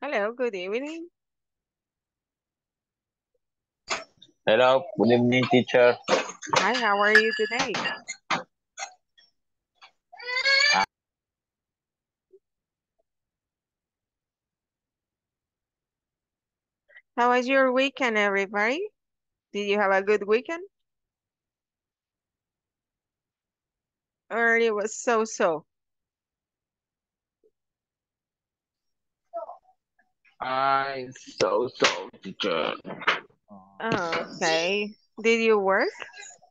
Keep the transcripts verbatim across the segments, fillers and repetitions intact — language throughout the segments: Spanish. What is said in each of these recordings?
Hello, good evening. Hello, good evening, teacher. Hi, how are you today? How was your weekend, everybody? Did you have a good weekend? Or it was so-so? I so so teacher. Oh, okay. Did you work?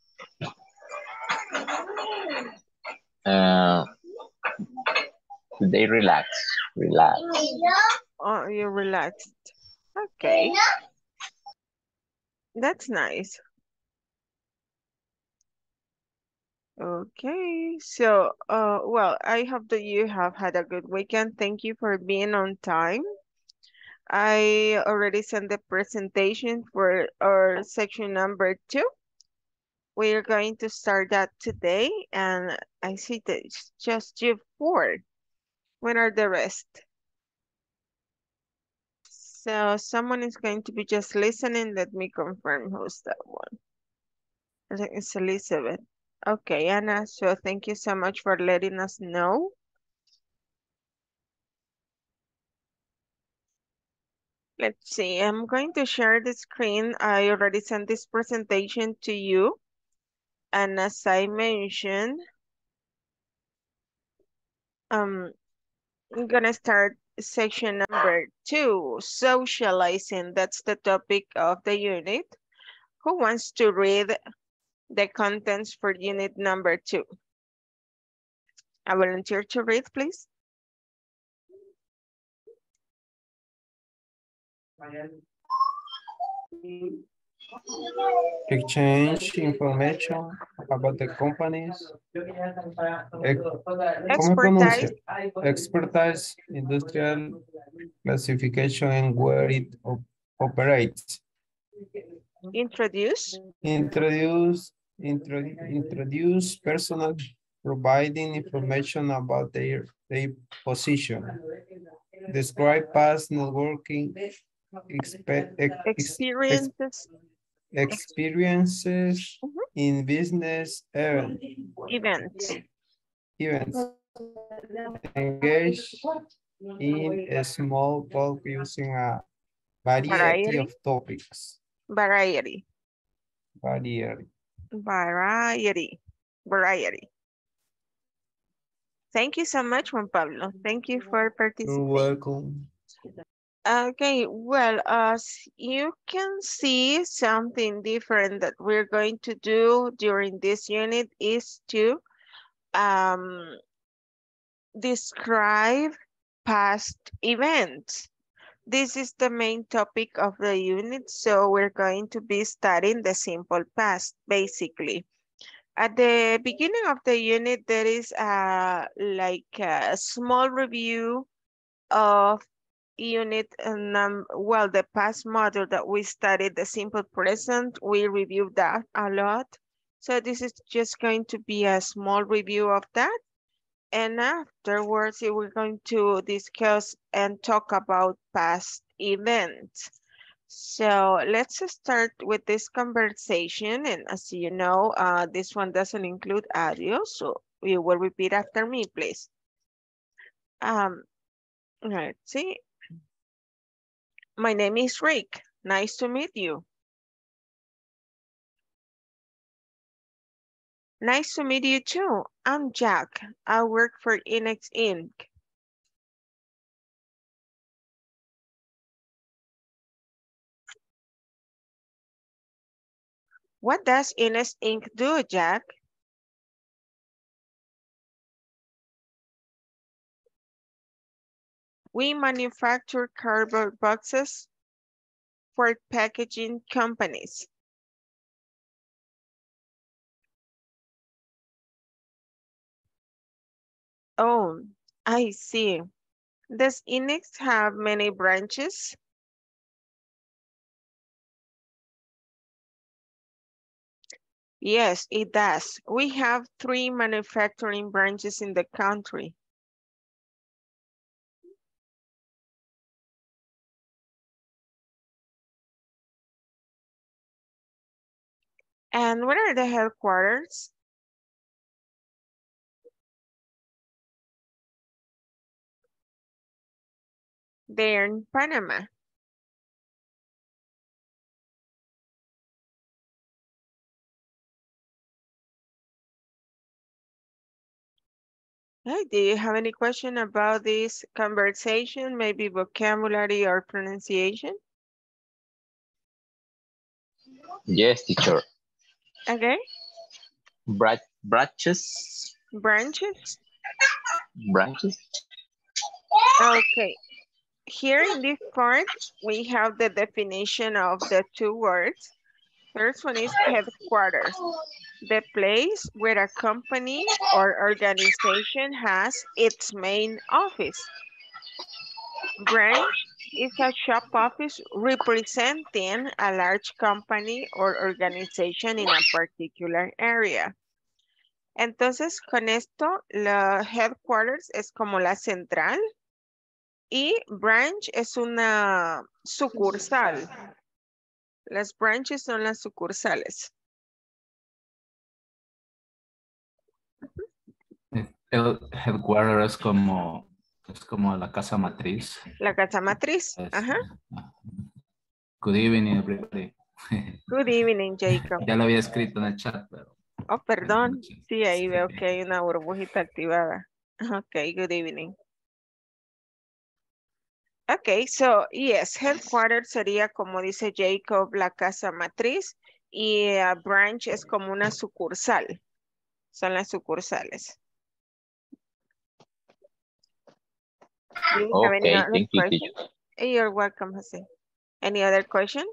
Uh, they relax, relax. Oh, you relaxed. Okay, that's nice. Okay, so, uh, well, I hope that you have had a good weekend. Thank you for being on time. I already sent the presentation for our section number two. We're going to start that today, and I see that it's just you four. When are the rest? So someone is going to be just listening. Let me confirm who's that one. I think it's Elizabeth. Okay, Anna, so thank you so much for letting us know. Let's see, I'm going to share the screen. I already sent this presentation to you. And as I mentioned, um, I'm gonna start section number two, socializing. That's the topic of the unit. Who wants to read the contents for unit number two? A volunteer to read, please. Exchange information about the companies. Ex- ¿Cómo pronuncia? Expertise. Expertise, industrial classification and where it op- operates. Introduce. Introduce, intro, introduce personnel providing information about their, their position. Describe past networking expe- ex, ex, Experiences. experiences Mhm. in business event, Events. events. Engage in a small talk using a variety Variety. of topics. Variety. Variety. Variety. Variety. Thank you so much, Juan Pablo. Thank you for You're participating. welcome. Okay, well, as you can see, something different that we're going to do during this unit is to um, describe past events. This is the main topic of the unit, so we're going to be studying the simple past, basically. At the beginning of the unit, there is a, like a small review of unit num well, the past model that we studied, the simple present, we reviewed that a lot. So this is just going to be a small review of that. And afterwards, we're going to discuss and talk about past events. So let's start with this conversation. And as you know, uh, this one doesn't include audio, so you will repeat after me, please. Um, let's see. My name is Rick. Nice to meet you. Nice to meet you too. I'm Jack. I work for Inex Inc. What does Inex Inc do, Jack? We manufacture cardboard boxes for packaging companies. Oh, I see. Does Inex have many branches? Yes, it does. We have three manufacturing branches in the country. And where are the headquarters? They're in Panama. Hey, do you have any question about this conversation, maybe vocabulary or pronunciation? Yes, teacher. Okay, Bra branches. branches. Branches. Okay, here in this part, we have the definition of the two words. First one is headquarters, the place where a company or organization has its main office. Branch is a shop office representing a large company or organization in a particular area. Entonces, con esto, la headquarters es como la central y branch es una sucursal. Las branches son las sucursales. El headquarter es como, es como la casa matriz. La casa matriz. Es- Ajá. Good evening, everybody. Good evening, Jacob. Ya lo había escrito en el chat, pero... Oh, perdón. Sí, ahí veo que hay una burbujita activada. Ok, good evening. Ok, so, yes, headquarters sería como dice Jacob, la casa matriz y uh, branch es como una sucursal. Son las sucursales. Do you have any Okay, other thank you, question? teacher. You're welcome, Jose. Any other question?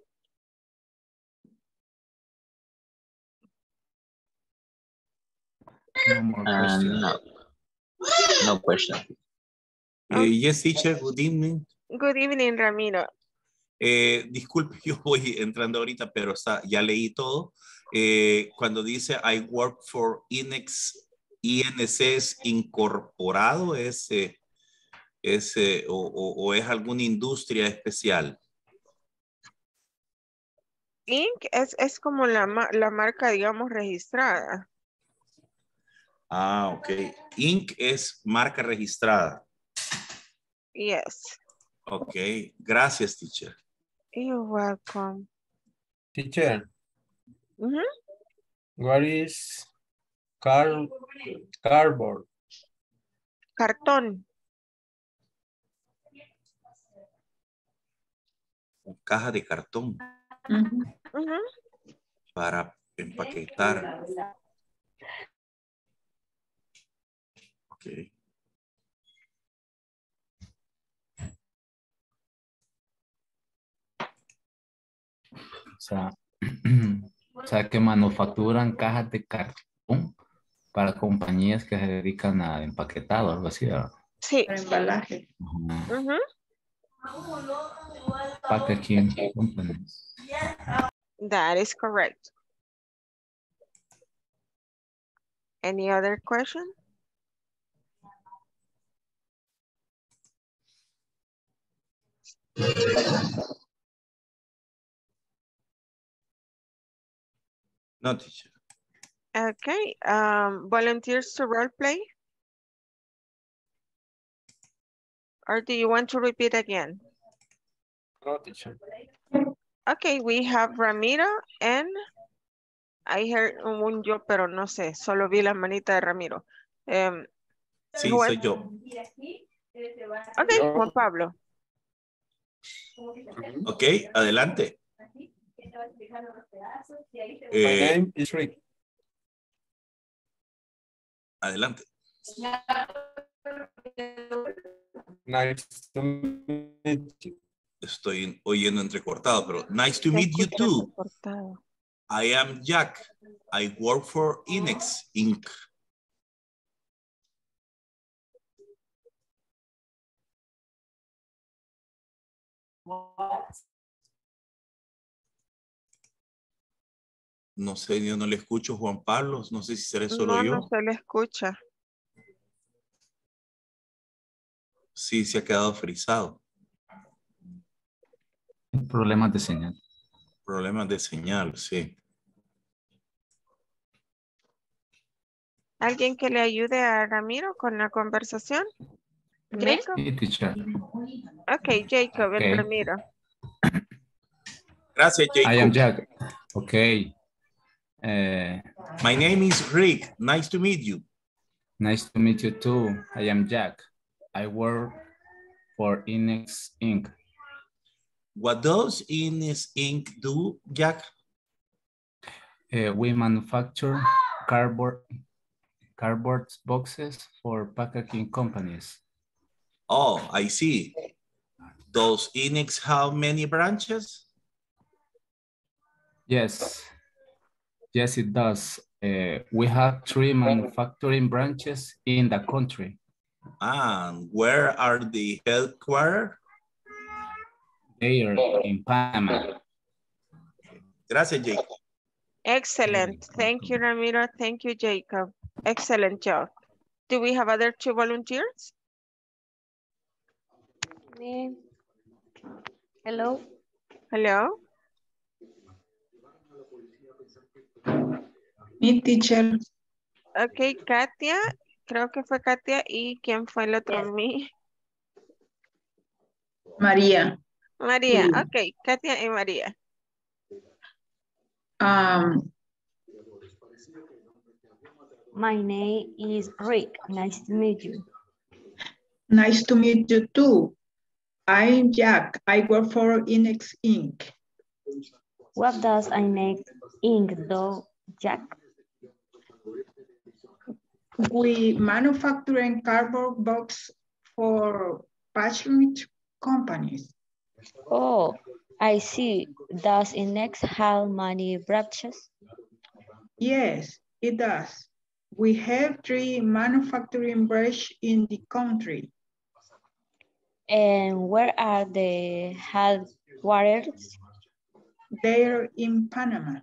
No more Uh, questions. no. No question. Eh, yes, teacher, good evening. Good evening, Ramiro. Eh, disculpe, yo voy entrando ahorita, pero está, ya leí todo. Eh, cuando dice I work for Inex, I N C es incorporado, es, eh, es, eh, o, o, o es alguna industria especial. Inc es, es como la, ma- la marca, digamos, registrada. Ah, ok. Inc es marca registrada. Yes. Ok, gracias, teacher. You're welcome. Teacher, Ujú. what is car cardboard? Cartón. Caja de cartón Ujú. para empaquetar. Ok. O sea, o sea, que manufacturan cajas de cartón para compañías que se dedican a empaquetado, algo así, ¿verdad? Sí. Ujú. Ujú. Packaging companies. That is correct. Any other question? No, teacher. Okay. Um, volunteers to role play? Or do you want to repeat again? No, teacher. Okay, we have Ramiro and I heard un yo, pero no sé, solo vi la manita de Ramiro. Um, Sí, Juan- soy yo. Okay, Yo. Juan Pablo. Ok, adelante. My Eh, name is Rick. adelante. Nice to meet you. Estoy oyendo entrecortado, pero nice to Se meet you escucha too. entrecortado. I am Jack. I work for Inex Incorporated. No sé, yo no le escucho Juan Pablo. No sé si seré solo No, yo. no se le escucha. Sí, se ha quedado frisado. Problemas de señal. Problemas de señal, sí. ¿Alguien que le ayude a Ramiro con la conversación? Me? Jacob. Sí, teacher. Ok, Jacob, el Okay. primero. Gracias, I am Jacob. Jack. Okay. Uh, My name is Rick. Nice to meet you. nice to meet you too. I am Jack. I work for Inex Incorporated. What does Ines Incorporated do, Jack? Uh, we manufacture cardboard, cardboard boxes for packaging companies. Oh, I see. Does Inex have many branches? Yes, yes, it does. Uh, we have three manufacturing branches in the country. And where are the headquarters? They are in Panama. Gracias, Jacob. Excellent. Thank you, Ramiro. Thank you, Jacob. Excellent job. Do we have other two volunteers? Me. Hello. Hello? Mi teacher. Ok, Katia. Creo que fue Katia. ¿Y quién fue el otro? Mi? María. María. Sí. Ok, Katia y María. Um, My name is Rick. Nice to meet you. nice to meet you too. I'm Jack. I work for Inex Incorporated. What does Inex Incorporated do, Jack? We manufacture cardboard box for packaging companies. Oh, I see. Does Inex have many branches? Yes, it does. We have three manufacturing branches in the country. And where are the headquarters? They're in Panama.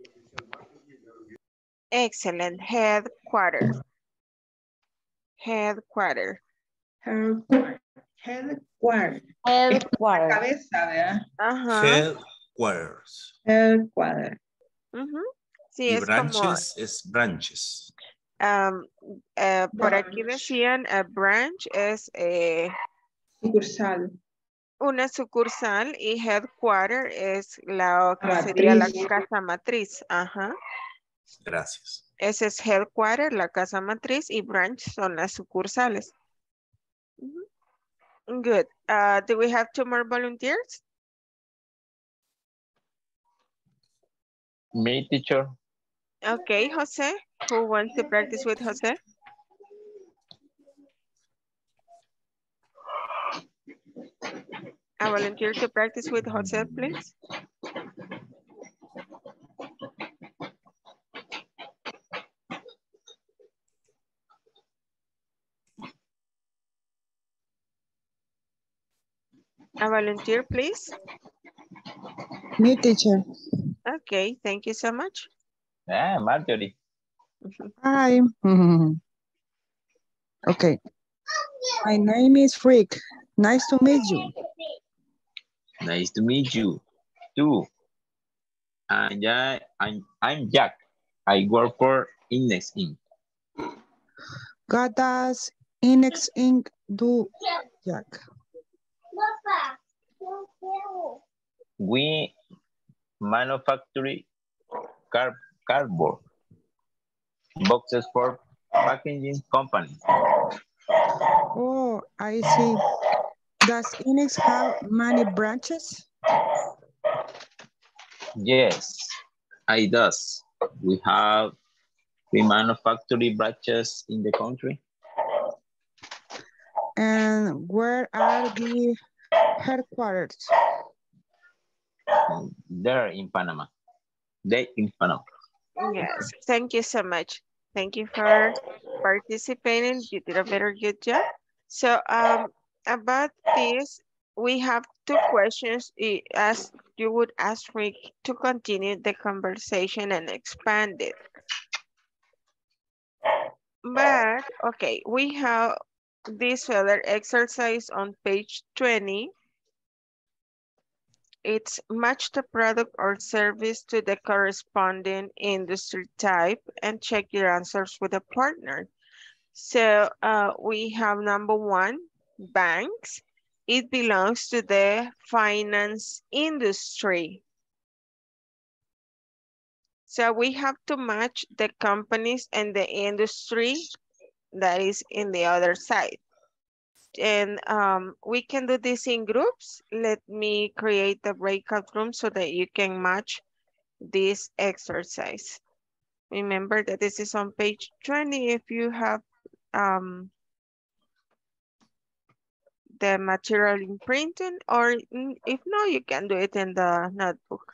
Excellent. Headquarters. Headquarters. Headquarters. Headquarters. Headquarters. Cabeza, ¿verdad? Ajá. Headquarters. Headquarters. Ujú. Sí, Y es como, branches es branches. um, eh, por aquí Branch. decían, a branch es eh, Sucursal. una sucursal y headquarter es la que sería la Matriz. casa matriz. Ajá. Gracias. Ese es headquarter, la casa matriz, y branch son las sucursales. Ujú. Good. Uh, do we have two more volunteers? Me, teacher. Okay, Jose. Who wants to practice with Jose? A volunteer to practice with Jose, please. A volunteer, please. Me, teacher. Okay, thank you so much. Ah, Marjorie. Hi. Okay. My name is Rick. Nice to meet you. Nice to meet you too. And yeah, I'm, I'm Jack. I work for Inex Incorporated. What does Inex Incorporated do, Jack? We manufacture car cardboard boxes for packaging companies. Oh, I see. Does Inex have many branches? Yes, I does. We have we manufacture branches in the country. And where are the headquarters? They're in Panama. They in Panama. Yes, thank you so much. Thank you for participating. You did a very good job. So um, about this, we have two questions. eh, As you would ask Rick to continue the conversation and expand it. But, okay, we have this other exercise on page twenty. It's match the product or service to the corresponding industry type and check your answers with a partner. So uh, we have number one, banks. It belongs to the finance industry. So we have to match the companies and the industry that is in the other side. And um, we can do this in groups. Let me create the breakout room so that you can match this exercise. Remember that this is on page twenty if you have um, the material in printing, or if not, you can do it in the notebook.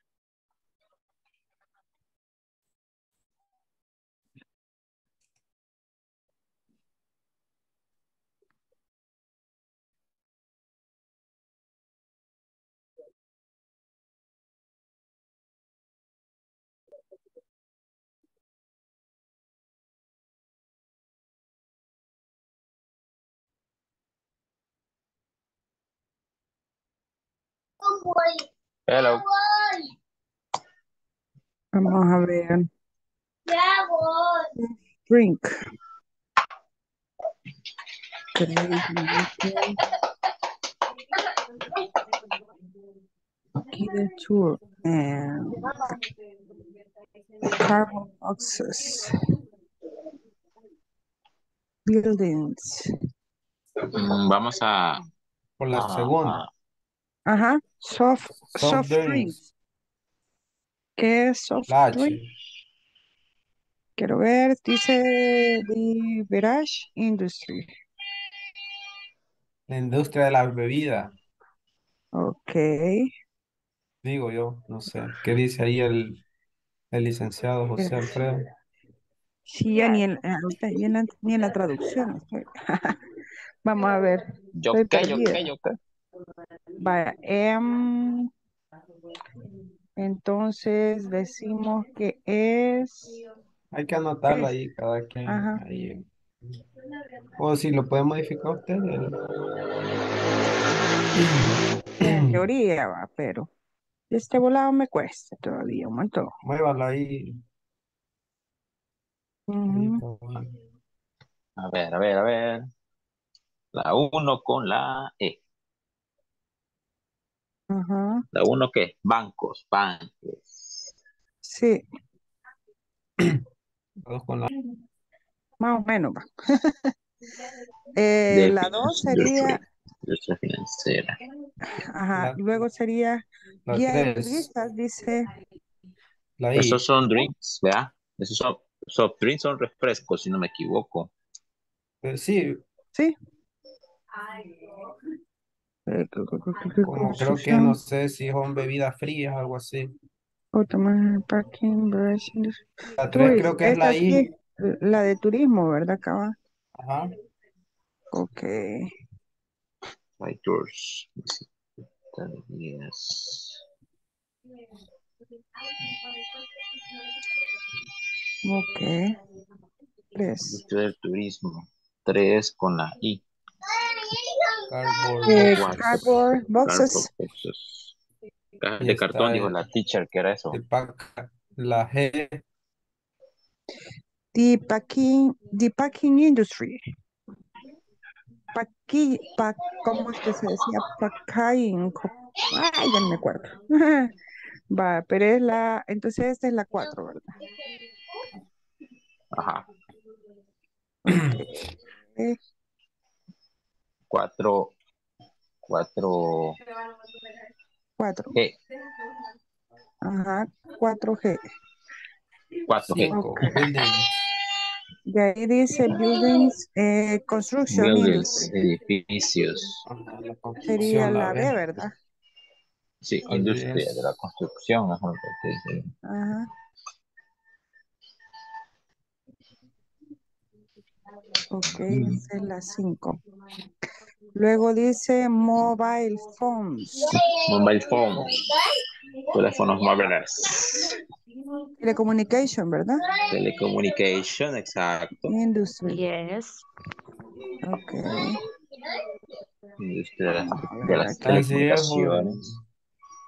Hello. Vamos a ver. Drink. Okay. Either tour and cardboard boxes. Buildings. Mm, vamos a... Por la a- segunda. a- Ajá. Soft, Soft soft drinks. drinks. ¿Qué es soft La drink? H. Quiero ver, dice the beverage industry. La industria de la bebida. Ok. Digo yo, no sé. ¿Qué dice ahí el, el licenciado José Pero- Alfredo? Sí, ya ni en, ahorita ni en la, ni en la traducción estoy. Vamos a ver. ¿Yo Estoy qué? ¿Yo perdida. qué? ¿Yo qué? Vaya, em, entonces decimos que es... Hay que anotarla es- ahí, cada quien. Ajá. Ahí. O si lo puede modificar usted. el- En teoría va, pero de este volado me cuesta todavía un montón. Muévalo ahí. Ahí, Ujú, cabal. A ver, a ver, a ver. La uno con la E. ajá. ¿La uno qué? Bancos, bancos. Sí, Todos con la más o menos va. Eh, De la dos finance sería, industry. Industria financiera. ajá, la, luego sería la guía de tres. turistas, dice, La Esos I. son drinks, ¿verdad? Esos son soft drinks, son refrescos, si no me equivoco. Eh, sí, sí. Eh, cu- cu- cu- cu- cu- como creo que no construcción, sé si son bebidas frías, algo así. automóvil, parking, beverage industry. La tres Tourist, creo que es esta la sí, I. la de turismo, ¿verdad, Cava? Ajá. Ok. By tours. Yes. Ok. Tres. Industria del turismo. Tres con la I. Cardboard Eh, Cuatro. boxes. cardboard boxes. Cardboard boxes. Cajas Y de cartón, está dijo el, la teacher, ¿qué era eso? el pack, la G. The packing, the packing industry. Paqui, pa, ¿cómo es que se decía? Packing. co- Ay, ya no me acuerdo. Va, pero es la, entonces esta es la cuatro, ¿verdad? Ajá. Ok. Eh, Cuatro. Cuatro. Cuatro. G. Ajá, cuatro G. Cuatro G. cinco. Ok. Buildings. De ahí dice buildings, eh, construction Buildings, industry. edificios. Ajá, la Sería construcción, la la B. B, ¿verdad? Sí, Así industria de la es. construcción. Ajá, porque dice. Ajá. Ok, esa es la cinco. Luego dice mobile phones. Mobile phones. Teléfonos móviles. Telecommunication, ¿verdad? Telecommunication, exacto. Industry. Yes. Ok. Industria de las, Vamos a de ver las aquí. Así es, joven. telecomunicaciones.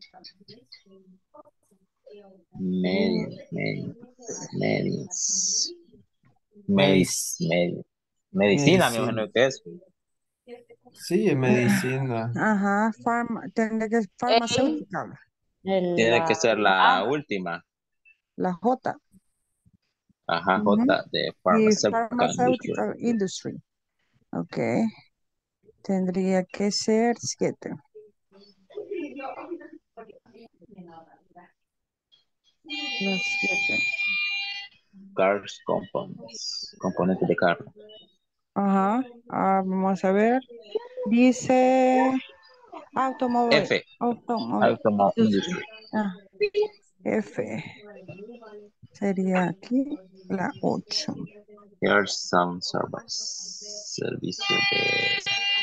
Medicine, medicine, medicine, Medic- medicine, medicina, me imagino medicina. que es. Sí, medicina. Ajá, farma, tendría que ser farmacéutica, El, Tiene que la, ser la última. la J. Ajá, Ujú. J de Y pharmaceutical industry. pharmaceutical industry. Ok. Tendría que ser siete. Las siete. Cars components, componentes de carro. Ajá. Ah, vamos a ver. Dice automóvil. F, Automóvil automobile industry. industry. Ah, F. Sería aquí la ocho. Here's some service. Servicio de...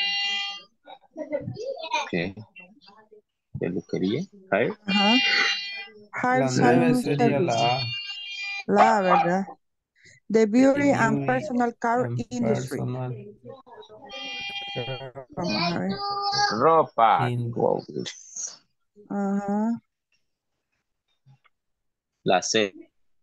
¿Qué? Peluquería. Hair. Ajá. Hair La nueve salon sería service. la A. La A, ¿verdad? The The beauty and beauty personal care and industry. personal Vamos a ver. Ropa. in Clothes. Ajá. La C.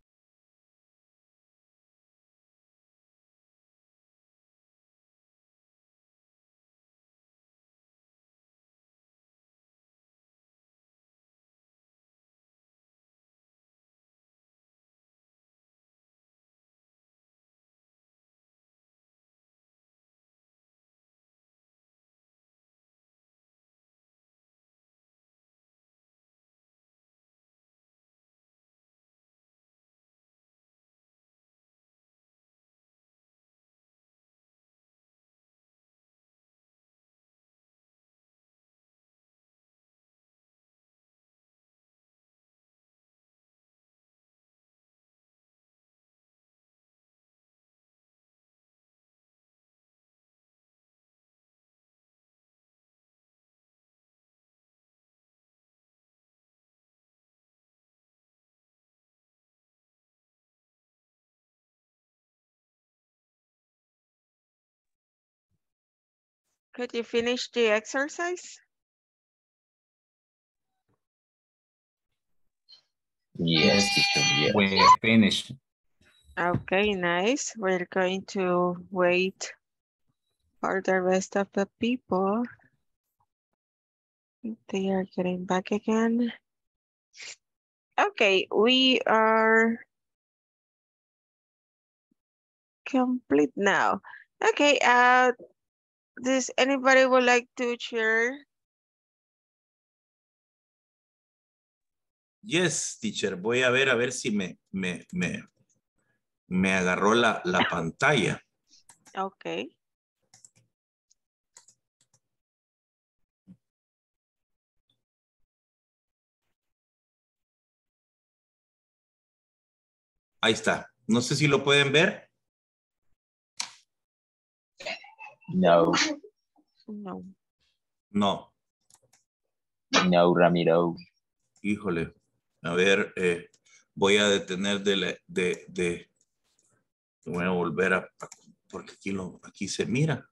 Could you finish the exercise? Yes, Yes, teacher, yes. we finished. Okay, nice. We're going to wait for the rest of the people. They are getting back again. Okay, we are complete now. Okay, uh, does anybody would like to share? Yes, teacher. Voy a ver a ver si me, me, me, me agarró la, la pantalla. Okay. Ahí está. No sé si lo pueden ver. No, No. No. no, Ramiro. Híjole. A ver, eh, voy a detener de, la- de, de, voy a volver a, a- porque aquí, lo, aquí se mira.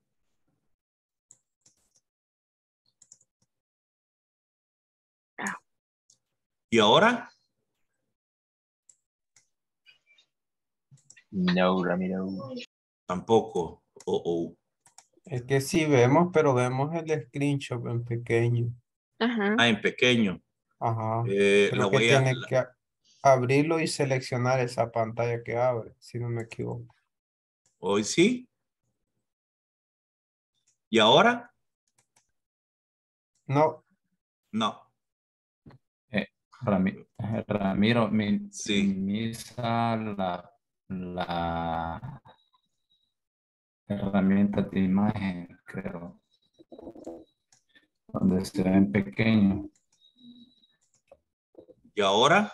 Ah. ¿Y ahora? No, Ramiro. Tampoco. Oh, oh. Es que sí vemos, pero vemos el screenshot en pequeño. Ajá. Ah, en pequeño. Ajá. Eh, la Creo que voy a... tiene la- que a- abrirlo y seleccionar esa pantalla que abre, si no me equivoco. Hoy sí. ¿Y ahora? No, No. Eh, Rami- eh, Ramiro, mi- Sí. minimiza la, la herramienta de imagen, creo, donde se ve en pequeño. ¿Y ahora?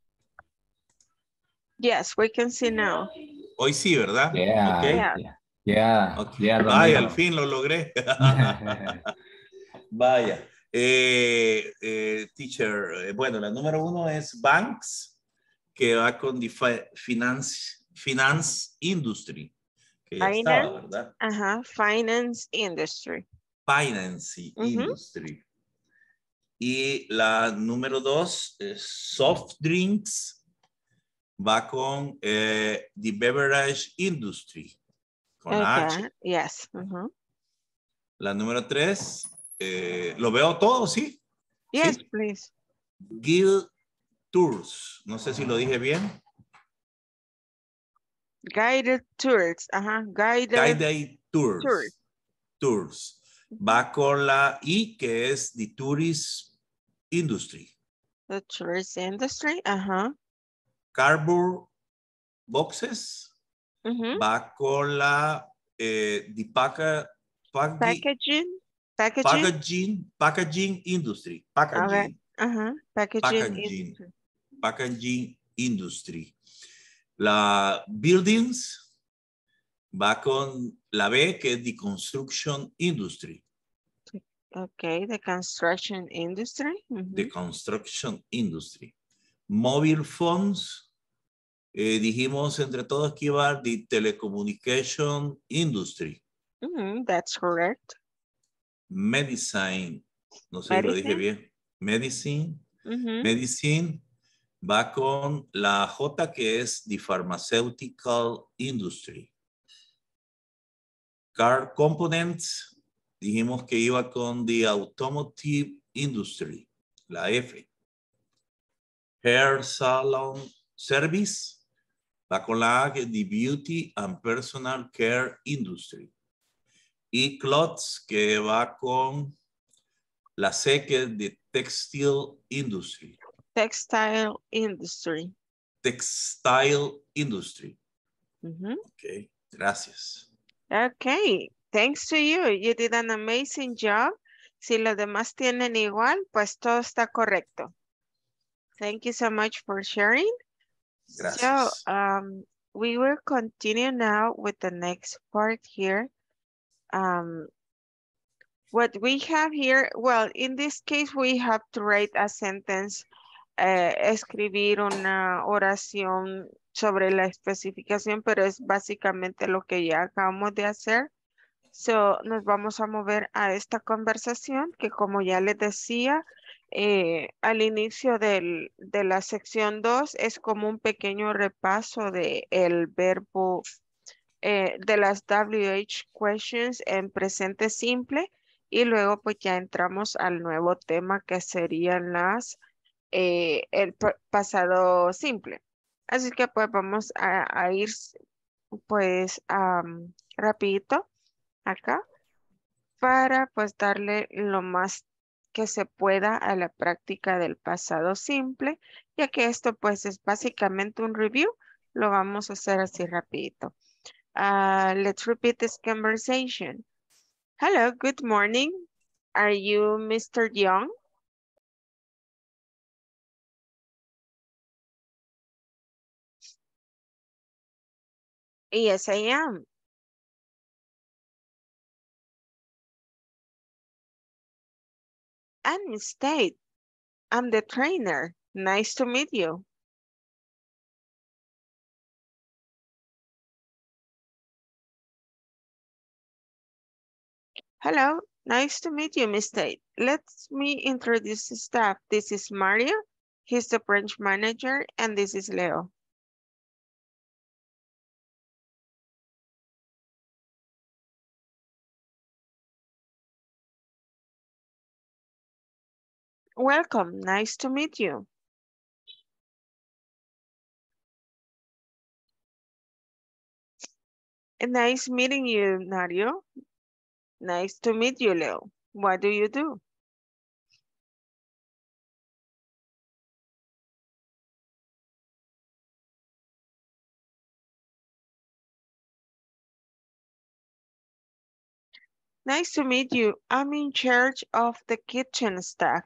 Yes, we can see now. Hoy sí, ¿verdad? Yeah, Ok. Yeah. yeah, yeah, Ok. yeah, Ay, Ramiro. al fin lo logré. Vaya. Eh, eh, teacher, eh, bueno, la número uno es banks, que va con defi- finance, finance industry, que ya estaba, Finance. ¿verdad? Ajá. Finance industry. Finance Ujú. industry. Y la número dos es soft drinks. Va con eh, the beverage industry. Con la Okay, H. yes. Uh-huh. La número tres, eh, ¿lo veo todo, sí? Yes, ¿Sí? please. Guild Tours. No sé si lo dije bien. Guided tours. Ajá, guided Guided tours. Tours. Tours. Va con la I, que es the tourist industry. The tourist industry. Ajá. Cardboard boxes. Uh-huh. Va con la eh, the paca, packi- Packaging. Packaging. packaging, packaging industry. Okay. Packaging. Ajá. Packaging Packaging. industry. Packaging industry. La buildings va con la B, que es the construction industry. Okay, the construction industry. The Uh-huh. construction industry. Mobile phones, eh, dijimos entre todos que iba the telecommunication industry. Mm-hmm, that's correct. Medicine, no sé si lo dije Medicine. bien. Medicine. Mm-hmm. Medicine va con la J, que es the pharmaceutical industry. Car components, dijimos que iba con the automotive industry, la F. Hair salon service, va con la A, que es the beauty and personal care industry. Y clothes, que va con la C, que es the textile industry. Textile industry. Textile industry. Mm-hmm. Ok, gracias. Okay, thanks to you. You did an amazing job. Si los demás tienen igual, pues todo está correcto. Thank you so much for sharing. Gracias. So, um, we will continue now with the next part here. Um, what we have here, well, in this case, we have to write a sentence, eh, escribir una oración sobre la especificación, pero es básicamente lo que ya acabamos de hacer. So, nos vamos a mover a esta conversación que, como ya les decía, eh, al inicio del- de la sección dos es como un pequeño repaso de el verbo, eh, de las W H questions en presente simple, y luego pues ya entramos al nuevo tema que serían las, eh, el pa- pasado simple. Así que pues vamos a, a ir pues am, rapidito acá para pues darle lo más que se pueda a la práctica del pasado simple, ya que esto pues es básicamente un review. Lo vamos a hacer así rapidito. Uh, let's repeat this conversation. Hello, good morning. Are you mister Young? Yes, I am. I'm State. I'm the trainer. Nice to meet you. Hello, nice to meet you, Miss Tate. Let me introduce the staff. This is Mario. He's the branch manager, and this is Leo. Welcome, nice to meet you. And nice meeting you, Mario. Nice to meet you, Leo. What do you do? Nice to meet you. I'm in charge of the kitchen staff.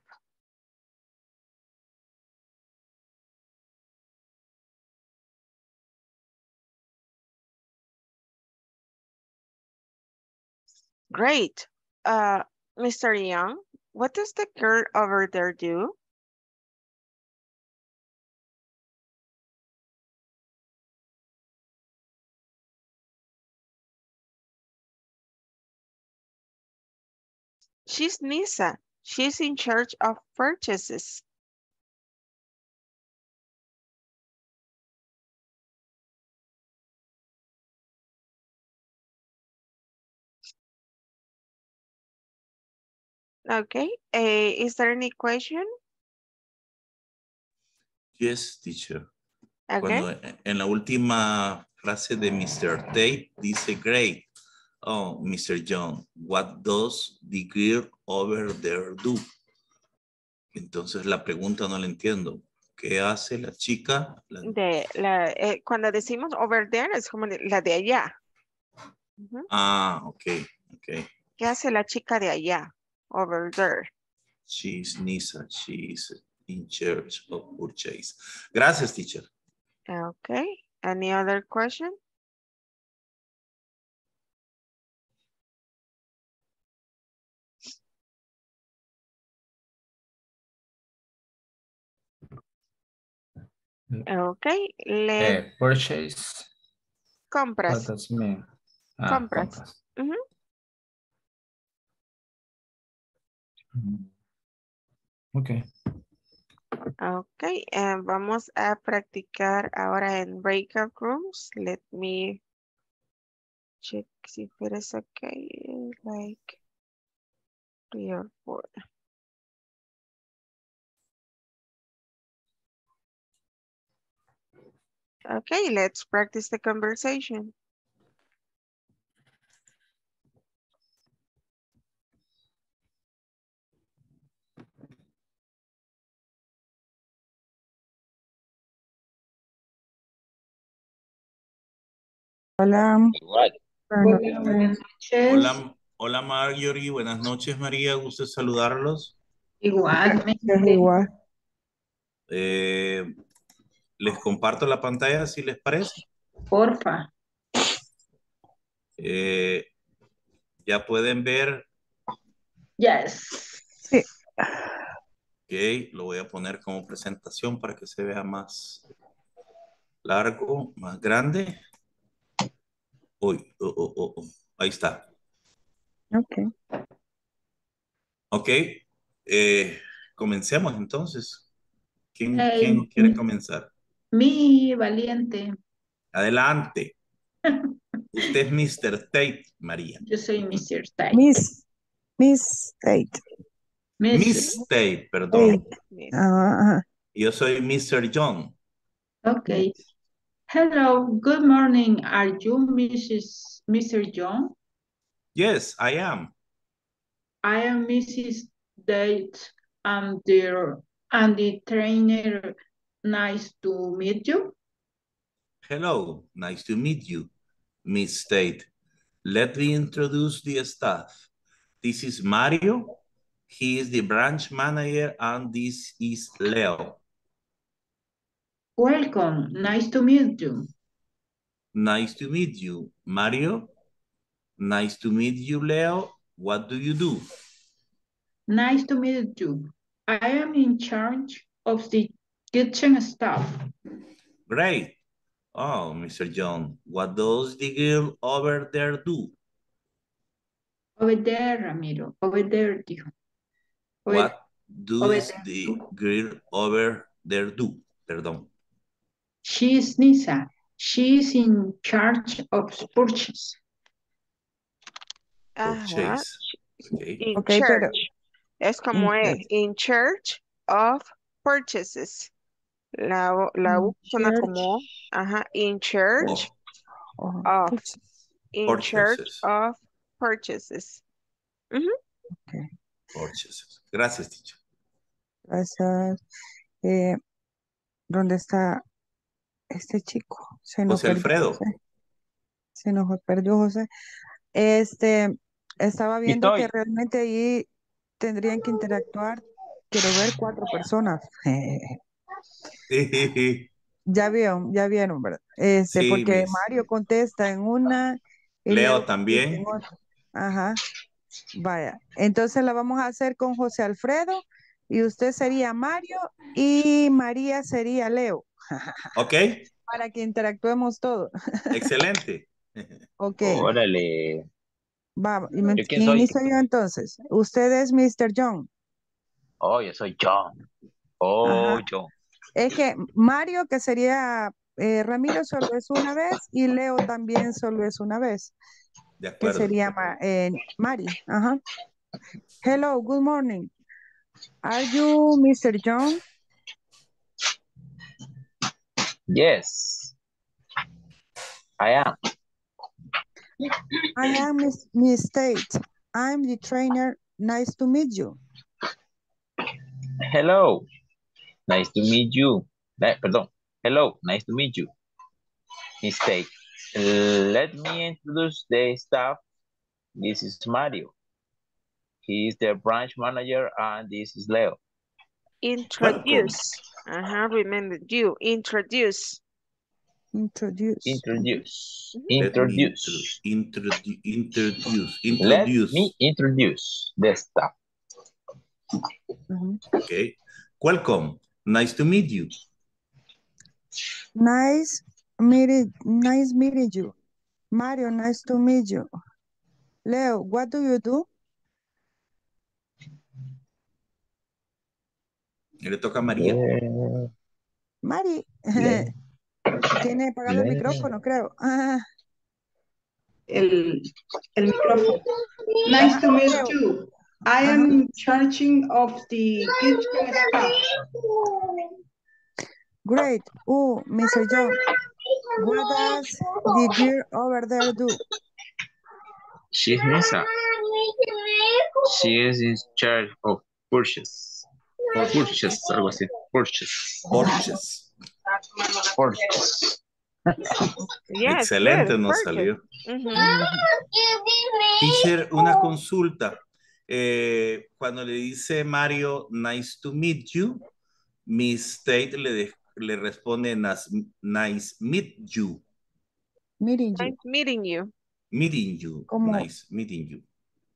Great. Uh, Mister Young, what does the girl over there do? She's Nisa. She's in charge of purchases. Okay. Uh, is there any question? Yes, teacher. Okay. Cuando en la última frase de mister Tate dice great. Oh, mister John, what does the girl over there do? Entonces la pregunta no la entiendo. ¿Qué hace la chica? La... De la, eh, cuando decimos over there es como de- la de allá. Uh-huh. Ah, ok, ok. ¿Qué hace la chica de allá? Over there. She's Nisa. She's in charge of purchase. Gracias, teacher. Okay. Any other question? Okay. Let Eh, purchase. What compras. does it mean? Ah, Compras. compras. Ujú. Mm. Okay. Okay, eh, vamos a practicar ahora en breakout rooms. Let me check if it is okay. Like three or four. Okay, let's practice the conversation. Hola. Igual. Buenas Hola, noches. buenas noches. Hola, hola Marjorie. Buenas noches, María. Gusto saludarlos. Igualmente. Es igual. Eh, les comparto la pantalla si les parece. Porfa. Eh, ya pueden ver. Yes. Sí. Ok, lo voy a poner como presentación para que se vea más largo, más grande. Uy, oh, oh, oh, oh. Ahí está. Ok. Ok, eh, comencemos entonces. ¿Quién, Hey, quién quiere comenzar? mi valiente. Adelante. Usted es mister Tate, María. Yo soy mister Tate. Miss. Miss Tate. Miss Tate, perdón. Tate. Yes. Ah, ajá. Yo soy mister John. Okay. Hello, good morning. Are you Missus mister John? Yes, I am. I am Missus Date and the, and the trainer. Nice to meet you. Hello, nice to meet you, Miss Tate. Let me introduce the staff. This is Mario. He is the branch manager, and this is Leo. Welcome. Nice to meet you. Nice to meet you, Mario. Nice to meet you, Leo. What do you do? Nice to meet you. I am in charge of the kitchen staff. Great. Oh, mister John, what does the girl over there do? Over there, Ramiro. Over there, dijo. Over, What over does there. the girl over there do? Perdón. She is Nisa. She is in charge of purchase. Ajá. Purchase. Okay. In Ok, pero. church. Es como In es. church. In charge of purchases. La, o- la U In suena church. como, ajá, in church Oh, of. purchase. In charge Purchases. of purchases. Ujú. Ok. Purchases. Gracias, teacher. Gracias. Eh, ¿dónde está este chico? Se nos José perdió Alfredo. José. Se nos perdió José. Este, estaba Aquí viendo que estoy. realmente ahí tendrían que interactuar. Quiero ver cuatro personas. Ya vieron, ya vieron, ¿verdad? Este, Sí, porque Miss. Mario contesta en una y Leo Leo contesta en también. otra. Ajá, vaya. Entonces la vamos a hacer con José Alfredo y usted sería Mario y María sería Leo, Ok, para que interactuemos todos. excelente. Ok, Órale. va. y me- ¿Yo quién ¿Quién soy? inicio yo entonces? Usted es mister John. Oh, yo soy John. Oh, Ajá. John. Es que Mario, que sería eh, Ramiro, solo es una vez y Leo también solo es una vez, De que acuerdo. sería Ma- eh, Mari. Ajá. Hello, good morning. Are you mister John? Yes, I am. I am Miss, Miss Tate. I'm the trainer. Nice to meet you. Hello. Nice to meet you. Eh, perdón. Hello. Nice to meet you. Mistake. Let me introduce the staff. This is Mario. He is the branch manager and this is Leo. Introduce. Ajá, remember you. Introduce. Introduce. Introduce. Mhm. Let me Introduce. intro, introdu- introduce. Let Introduce. me introduce the staff. Mhm. Okay. Welcome. Nice to meet you. Nice meeting, nice meeting you. Mario, nice to meet you. Leo, what do you do? Y le toca a María. Leo. Mari, Leo. tiene apagado el Leo. micrófono, creo. Ah, El, el micrófono. Nice ajá, to meet Leo. you. I Ajá. am in charging of the kitchen staff. Great. Oh, mister John, what does the girl over there do? She's Misa. She is in charge of purchase. O purchase, algo así. Purchase. Porches. Purchase. Yes, Excelente good. nos Perfect. salió. Mhm. Ujú. Teacher, una consulta. Eh, cuando le dice Mario, nice to meet you, Miss Tate le, de- le responde, "Nas- nice meet you. Meeting you. Nice meeting you. Meeting you. Como, Nice meeting you.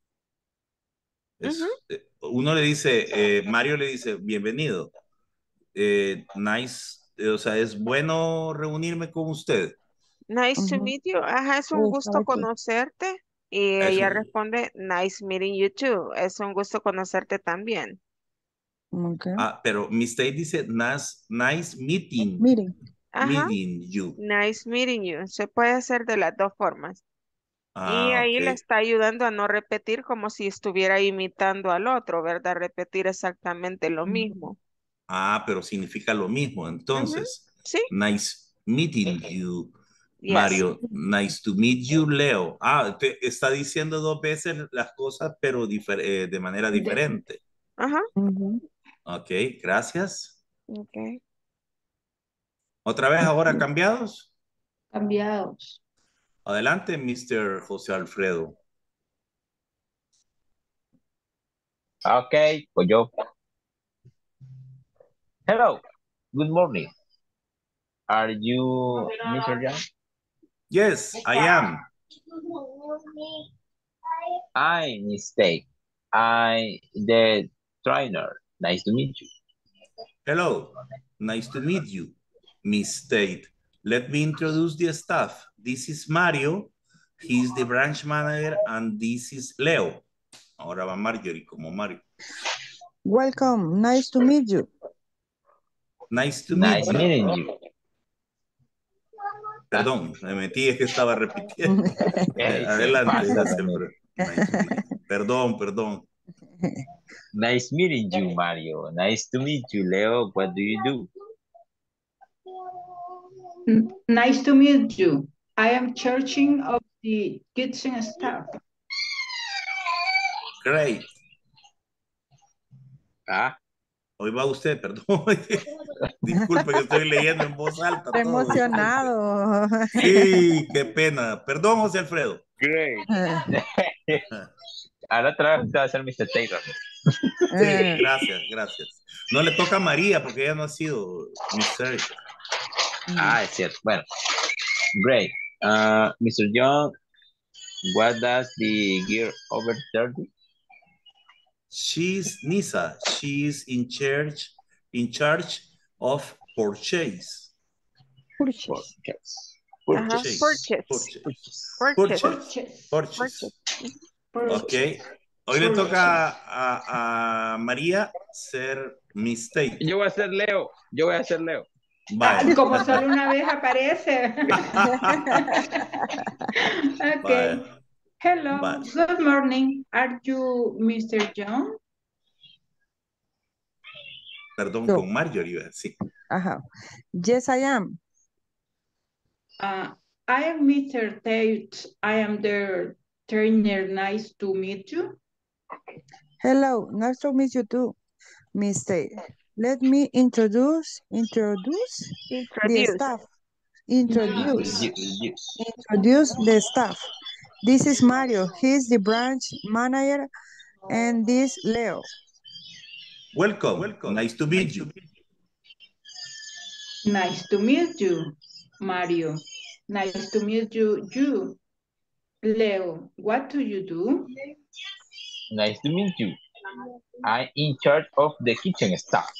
Es- Mhm. eh, uno le dice, eh, Mario le dice, bienvenido. Eh, nice, eh, o sea, es bueno reunirme con usted. Nice to ujú. meet you. Ajá, es un Uh, gusto ¿sabe qué? conocerte. Y Es ella un, responde, nice meeting you too. Es un gusto conocerte también. Okay. ah, pero Miss Tate dice, nice, nice meeting, Meeting. Ajá, meeting you. nice meeting you. Se puede hacer de las dos formas. Y Ah, ahí le ok. está ayudando a no repetir como si estuviera imitando al otro, ¿verdad? Repetir exactamente lo Ujú. mismo. Ah, pero significa lo mismo. Ujú, Entonces, sí, nice meeting you, yes. Mario. Nice to meet you, Leo. Ah, te está diciendo dos veces las cosas, pero difer- eh, de manera De- diferente. Ajá, Ujú. Ok, gracias. ok. Otra vez ahora cambiados. cambiados. Adelante, mister José Alfredo. Okay, pues yo. Hello. Good morning. Are you mister Young? Yes, I am. I mistake. I the trainer. Nice to meet you. Hello, nice to meet you, Miss Tate. Let me introduce the staff. This is Mario. He's the branch manager, and this is Leo. Ahora va Marjorie como Mario. Welcome. Nice to meet you. Nice to meet Nice you. meeting you. Perdón, me metí, es que estaba repitiendo. Hey, se Adelante, pasa dice el también. bro. Nice, nice. Perdón, perdón. Nice meeting you, Mario. Nice to meet you, Leo. What do you do? N- Nice to meet you. I am charging of the kitchen staff. Great. Ah, Hoy va usted, perdón. Disculpe que estoy leyendo en voz alta Está todo, disculpe. emocionado. Sí, qué pena. Perdón, José Alfredo. great. Ahora otra vez te va a hacer mister Taylor. Sí, gracias, gracias. No le toca a María porque ella no ha sido mister Ah, es cierto. Bueno, great. Uh, mister Young, what does the girl over there do? She's Nisa. She's in charge in charge of purchase. Purchase. Ajá, Purchase. purchase. Purchase. Purchase. Purchase. Purchase. Purchase. Purchase. Ok. Purchase. Hoy le Purchase. toca a, a María ser mistake. Yo voy a ser Leo. Yo voy a ser Leo. Ah, Vaya. como solo una vez aparece. Ok. Vaya. Hello, Vaya. good morning. Are you mister John? Perdón, Yo. con Marjorie, sí. Ajá. Yes, I am. Uh, I am mister Tate. I am the trainer. Nice to meet you. Hello, nice to meet you too, mister. Let me introduce, introduce the Introduce. staff. Introduce, Introduce. introduce the staff. This is Mario. He's the branch manager, and this Leo. Welcome. Welcome. Nice to meet you. Nice to meet you, Mario. Nice to meet you, you. Leo, what do you do? Nice to meet you. I'm in charge of the kitchen staff.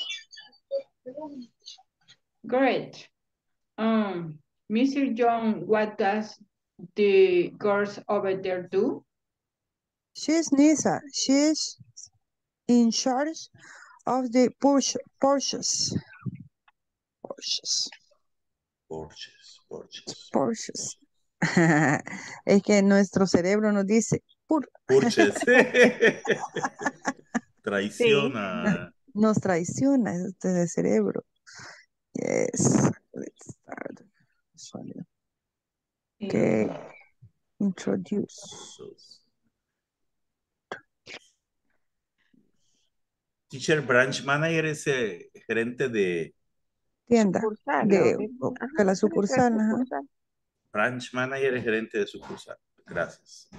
Great. Um, mister John, what does the girls over there do? She's Nisa. She's in charge of the Porsche, Porsches. Porsches. Porches, porches. Porsches. Es que nuestro cerebro nos dice, pur, Porches. Sí. Traiciona. nos traiciona este cerebro. Yes. Let's start. Sorry. Okay. Introduce. Teacher Branch Manager es eh, gerente de Tienda. Sucursal, De, ¿no? Ajá, de la tiene que ser sucursal. Ajá. sucursal. Branch Manager es gerente de sucursal. Gracias.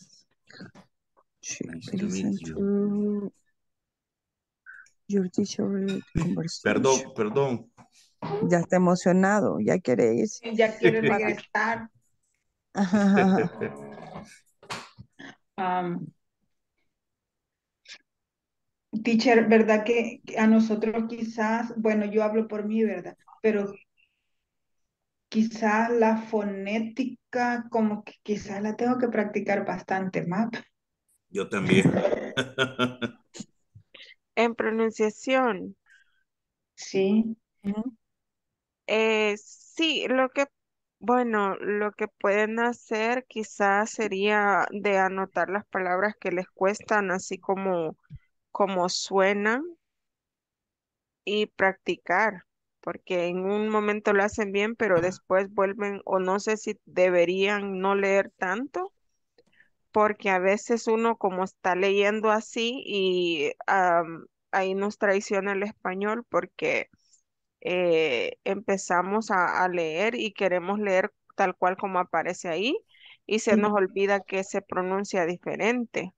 She Nice to listen meet you. to your teacher conversation. Perdón, perdón. Ya está emocionado, ya quiere ir. Ya quiere regresar. Um, teacher, ¿verdad que a nosotros quizás, bueno, yo hablo por mí, ¿verdad? Pero quizás la fonética, como que quizás la tengo que practicar bastante más. Yo también. En pronunciación, Sí. Ujú. eh, sí, lo que, bueno, lo que pueden hacer quizás sería de anotar las palabras que les cuestan, así como, como suenan y practicar, porque en un momento lo hacen bien, pero después vuelven, o no sé si deberían no leer tanto, porque a veces uno como está leyendo así y am, ahí nos traiciona el español porque eh, empezamos a, a leer y queremos leer tal cual como aparece ahí y se nos olvida que se pronuncia diferente.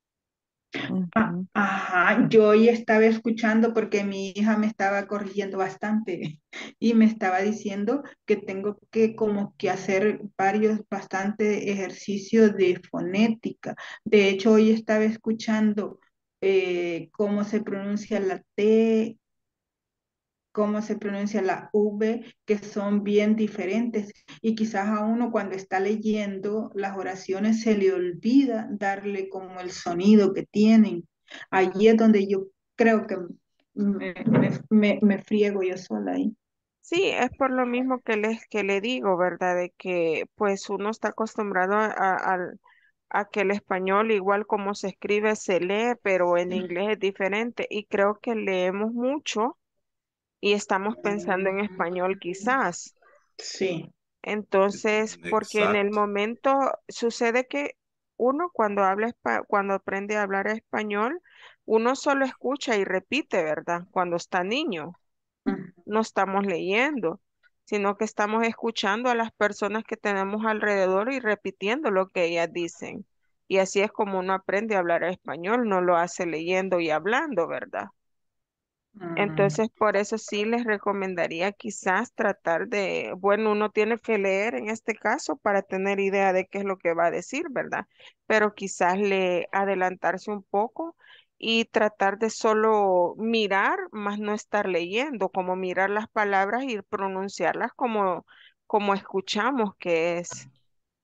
Ah, Ujú. ajá, yo hoy estaba escuchando porque mi hija me estaba corrigiendo bastante y me estaba diciendo que tengo que como que hacer varios, bastante ejercicios de fonética. De hecho, hoy estaba escuchando eh, cómo se pronuncia la T, cómo se pronuncia la V, que son bien diferentes. Y quizás a uno cuando está leyendo las oraciones se le olvida darle como el sonido que tienen. Allí es donde yo creo que me, me- me- me friego yo sola ahí. Sí, es por lo mismo que les que le digo, ¿verdad? De que pues uno está acostumbrado a, a- al- a que el español, igual como se escribe, se lee, pero en inglés es diferente. Y creo que leemos mucho y estamos pensando en español quizás. Sí. Entonces, porque en el Exacto. momento sucede que uno cuando habla, espa- cuando aprende a hablar español, uno solo escucha y repite, ¿verdad? Cuando está niño no estamos leyendo, sino que estamos escuchando a las personas que tenemos alrededor y repitiendo lo que ellas dicen. Y así es como uno aprende a hablar español, no lo hace leyendo y hablando, ¿verdad? Mm, Entonces, por eso sí les recomendaría quizás tratar de, bueno, uno tiene que leer en este caso para tener idea de qué es lo que va a decir, ¿verdad? Pero quizás le adelantarse un poco y tratar de solo mirar, más no estar leyendo, como mirar las palabras y pronunciarlas como, como escuchamos que es.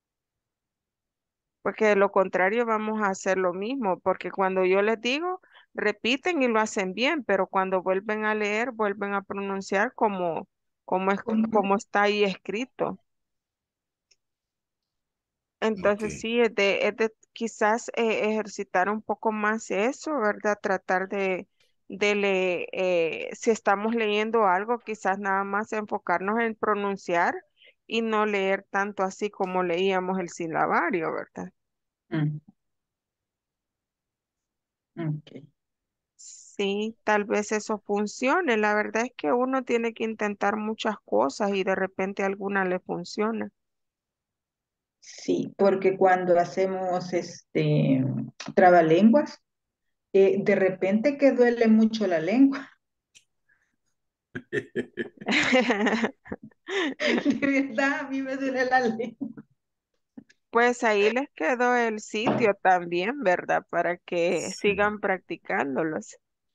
Porque de lo contrario vamos a hacer lo mismo, porque cuando yo les digo, repiten y lo hacen bien, pero cuando vuelven a leer, vuelven a pronunciar como, como, es, ¿Cómo? como está ahí escrito. Ok. Entonces sí, es de, es de quizás eh, ejercitar un poco más eso, ¿verdad? Tratar de, de le- eh, si estamos leyendo algo, quizás nada más enfocarnos en pronunciar y no leer tanto así como leíamos el silabario, ¿verdad? Mm, ok. Sí, tal vez eso funcione. La verdad es que uno tiene que intentar muchas cosas y de repente alguna le funciona. Sí, porque cuando hacemos este trabalenguas, eh, de repente que duele mucho la lengua. De verdad, a mí me duele la lengua. Pues ahí les quedó el sitio también, ¿verdad? Para que Sí. sigan practicándolos.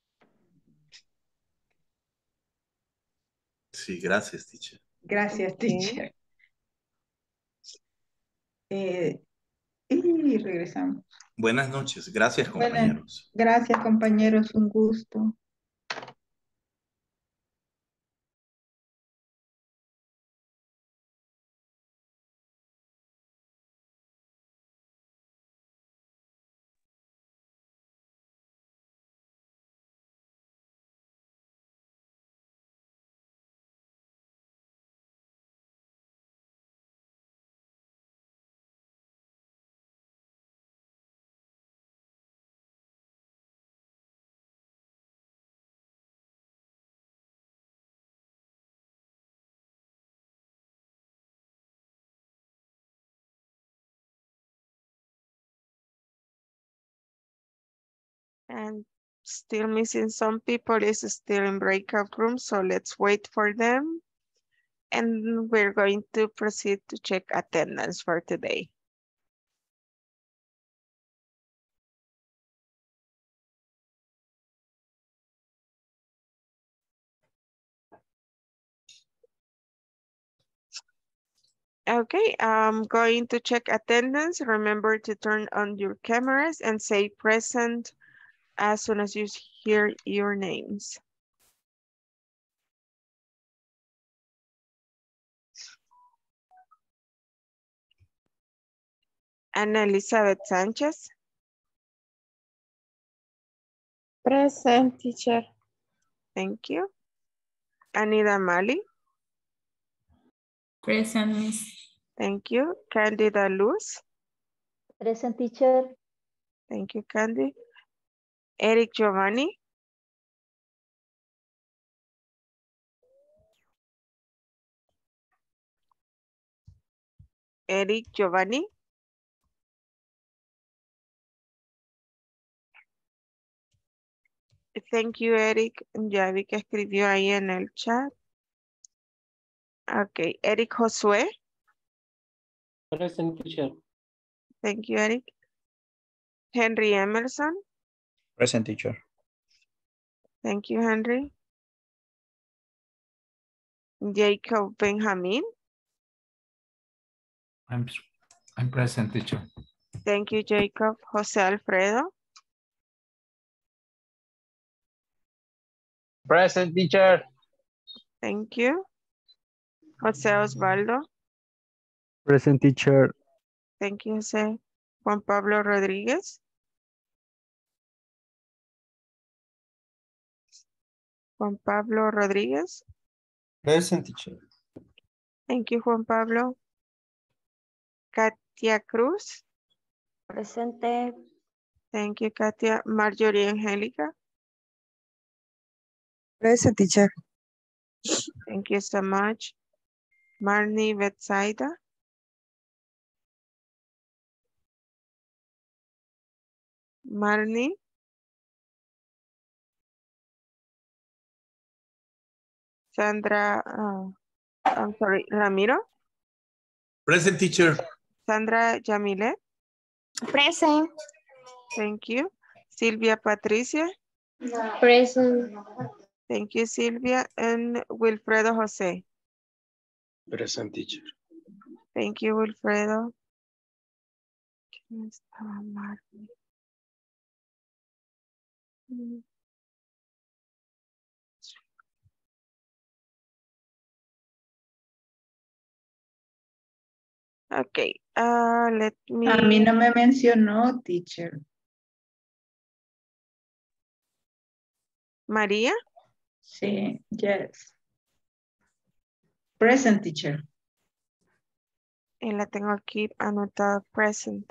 Sí, gracias, teacher. Gracias, Ok. teacher. Eh, y regresamos. Buenas noches. Gracias, Buenas, compañeros. gracias, compañeros, un gusto. And still missing some people is still in breakout room, so let's wait for them. And we're going to proceed to check attendance for today. Okay, I'm going to check attendance. Remember to turn on your cameras and say present as soon as you hear your names. Ana Elizabeth Sánchez. Present, teacher. Thank you. Anida Mali. Present, miss. Thank you. Candida Luz. Present, teacher. Thank you, Candy. Eric Giovanni. Eric Giovanni. Thank you, Eric. Ya vi que escribió ahí en el chat. Ok, Eric Josué. Present, teacher. Thank you, Eric. Henry Emerson. Present, teacher. Thank you, Henry. Jacob Benjamin. I'm, I'm present, teacher. Thank you, Jacob. José Alfredo. Present, teacher. Thank you. José Osvaldo. Present, teacher. Thank you, José. Juan Pablo Rodríguez. Juan Pablo Rodríguez. Present, teacher. Thank you, Juan Pablo. Katia Cruz. Presente. Thank you, Katia. Marjorie Angélica. Present, teacher. Thank you so much. Marnie Betsaida. Marnie. Sandra, uh, I'm sorry, Ramiro. Present, teacher. Sandra Yamilet. Present. Thank you. Silvia Patricia. Present. Thank you, Silvia. And Wilfredo Jose. Present, teacher. Thank you, Wilfredo. ¿Quién estaba Marnie? Mm. Okay, uh, let A mí me, no me mencionó, teacher. María, Sí, yes. Present, teacher. y la tengo aquí anotada present.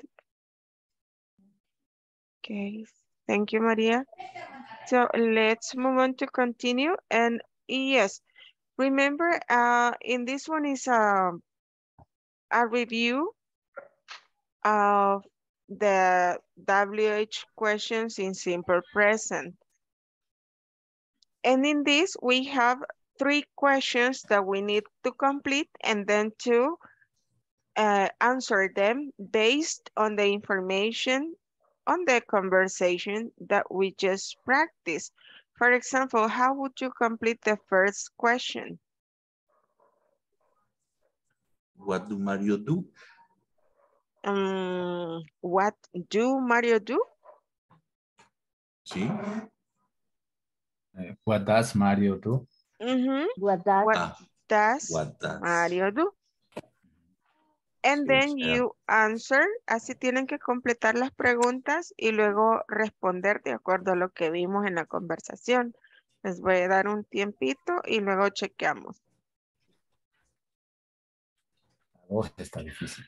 Okay, thank you, Maria. So let's move on to continue. And yes, remember, uh, in this one is a, a review of the W H questions in simple present. And in this, we have three questions that we need to complete and then to uh, answer them based on the information on the conversation that we just practiced. For example, how would you complete the first question? What do Mario do? Um, what do Mario do? Sí. Eh, what does Mario do? Mhm. What does What Ah, does what does? Mario do? And Sí, o then sea, you answer, así tienen que completar las preguntas y luego responder de acuerdo a lo que vimos en la conversación. Les voy a dar un tiempito y luego chequeamos. Oh, está difícil.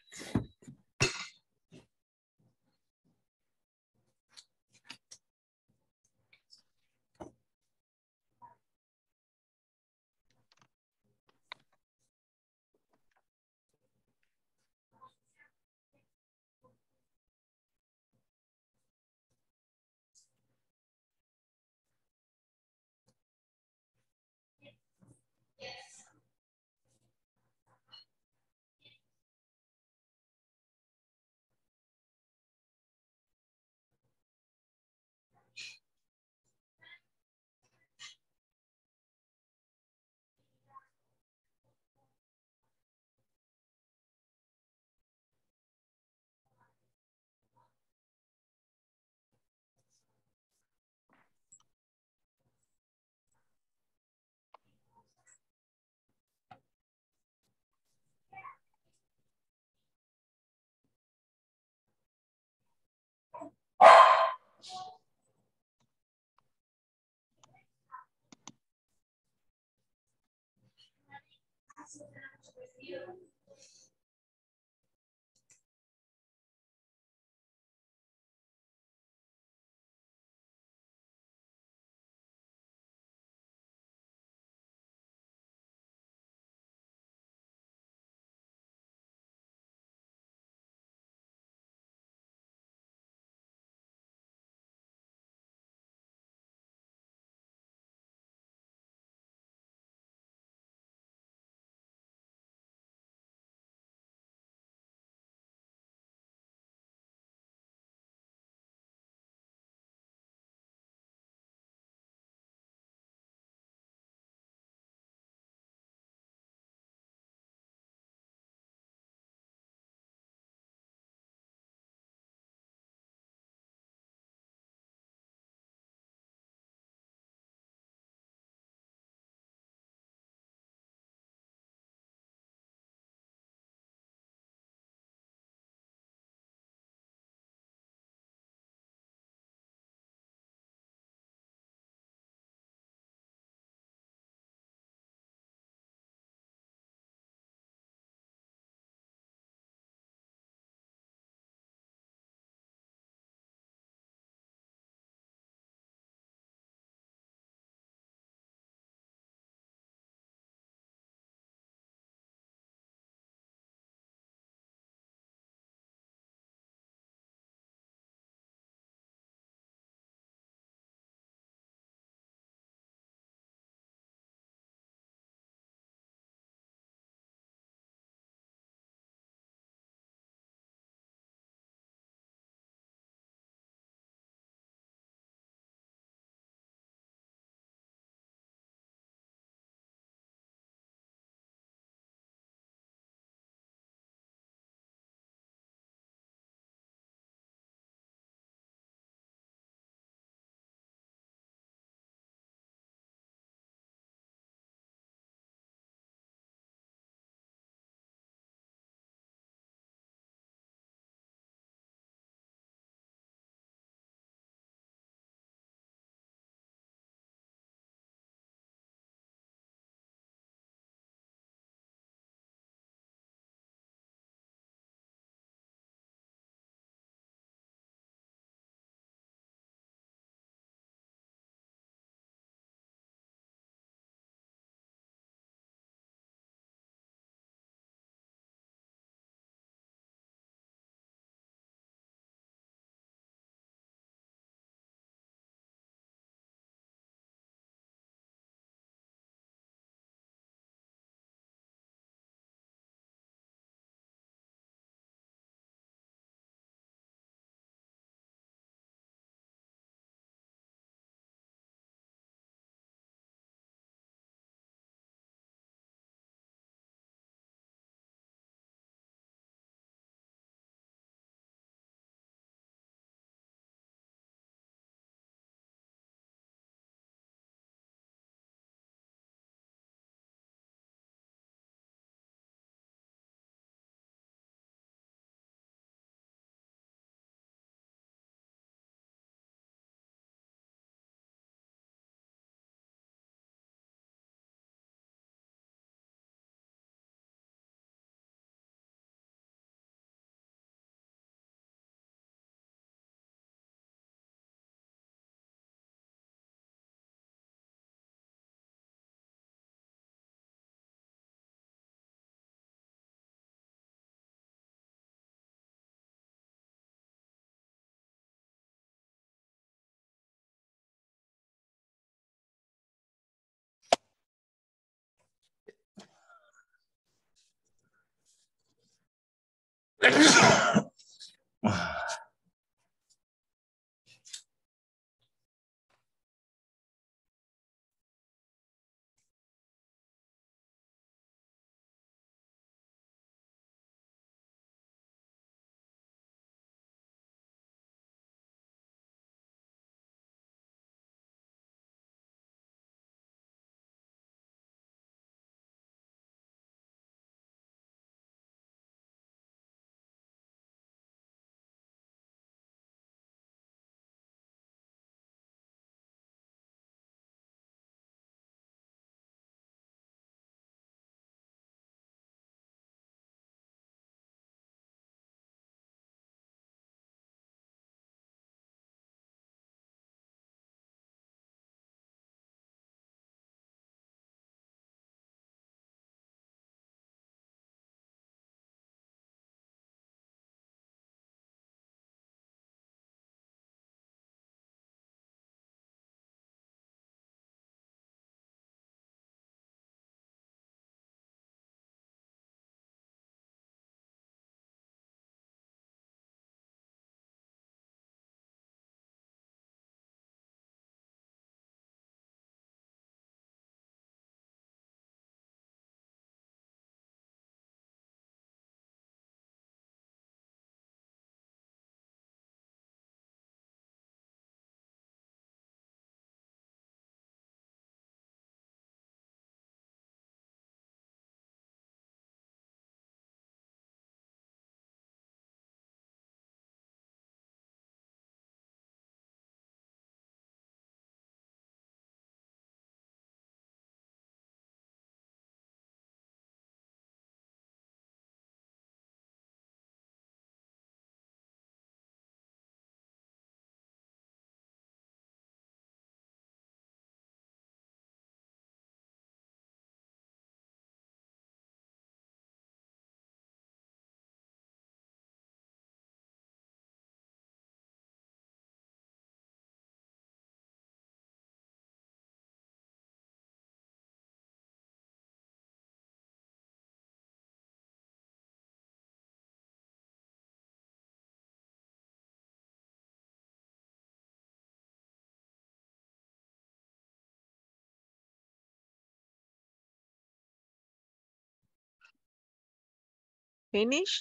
Finished?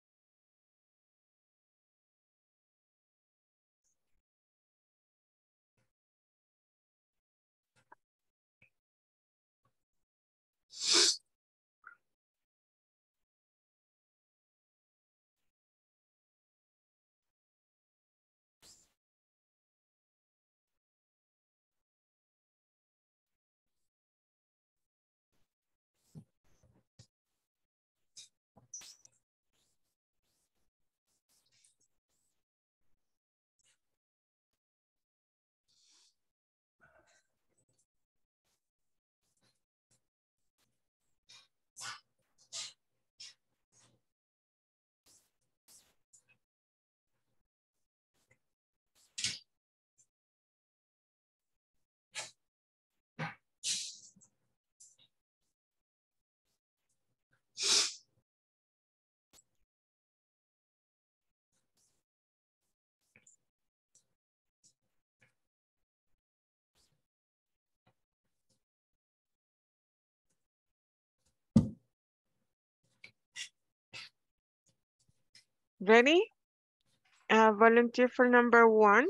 Ready? Uh, volunteer for number one.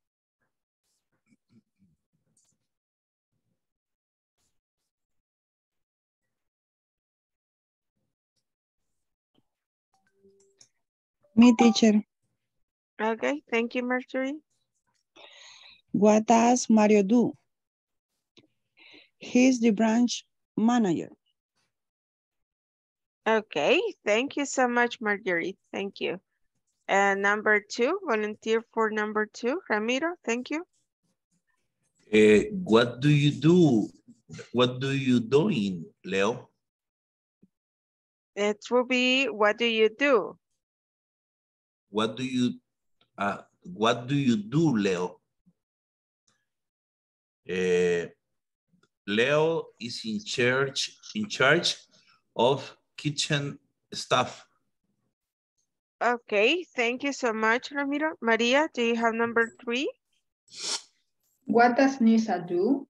Me, teacher. Okay, thank you, Marjorie. What does Mario do? He's the branch manager. Okay, thank you so much, Marjorie. Thank you. And number two, volunteer for number two, Ramiro, thank you. Uh, what do you do? What do you doing, Leo? It will be, what do you do? What do you uh, what do you do, Leo? Uh, Leo is in charge in charge of kitchen stuff. Okay, thank you so much, Ramiro. Maria, do you have number three? What does Nisa do?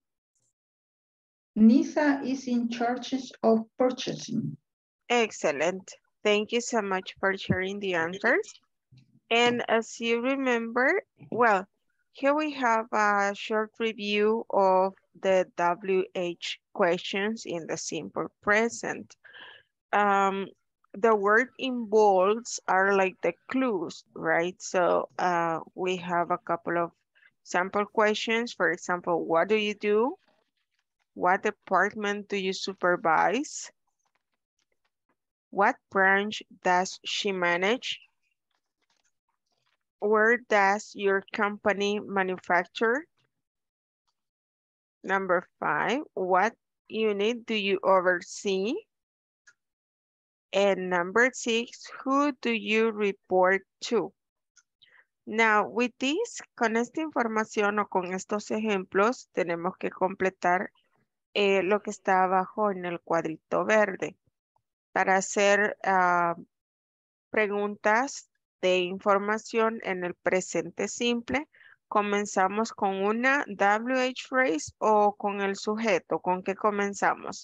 Nisa is in charge of purchasing. Excellent. Thank you so much for sharing the answers. And as you remember, well, here we have a short review of the W H questions in the simple present. Um, the word involves are like the clues, right? So uh, we have a couple of sample questions. For example, what do you do? What department do you supervise? What branch does she manage? Where does your company manufacture? Number five, what unit do you oversee? And number six, who do you report to? Now, with this, con esta información o con estos ejemplos, tenemos que completar eh, lo que está abajo en el cuadrito verde para hacer uh, preguntas de información en el presente simple. Comenzamos con una W H phrase o con el sujeto. ¿Con qué comenzamos?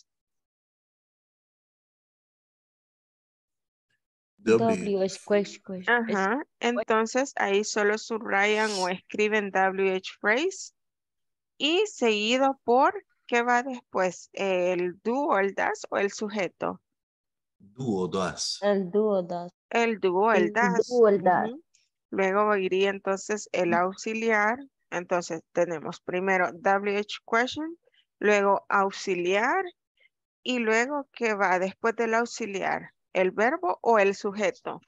W H question. Ajá, entonces ahí solo subrayan o escriben W H phrase y seguido por, ¿qué va después? ¿El do, el das o el sujeto? Do o does. El do o does. El do o el El das. do o el das. Ujú. Luego iría entonces el auxiliar. Entonces tenemos primero W H question, luego auxiliar y luego ¿qué va después del auxiliar? ¿El verbo o el sujeto?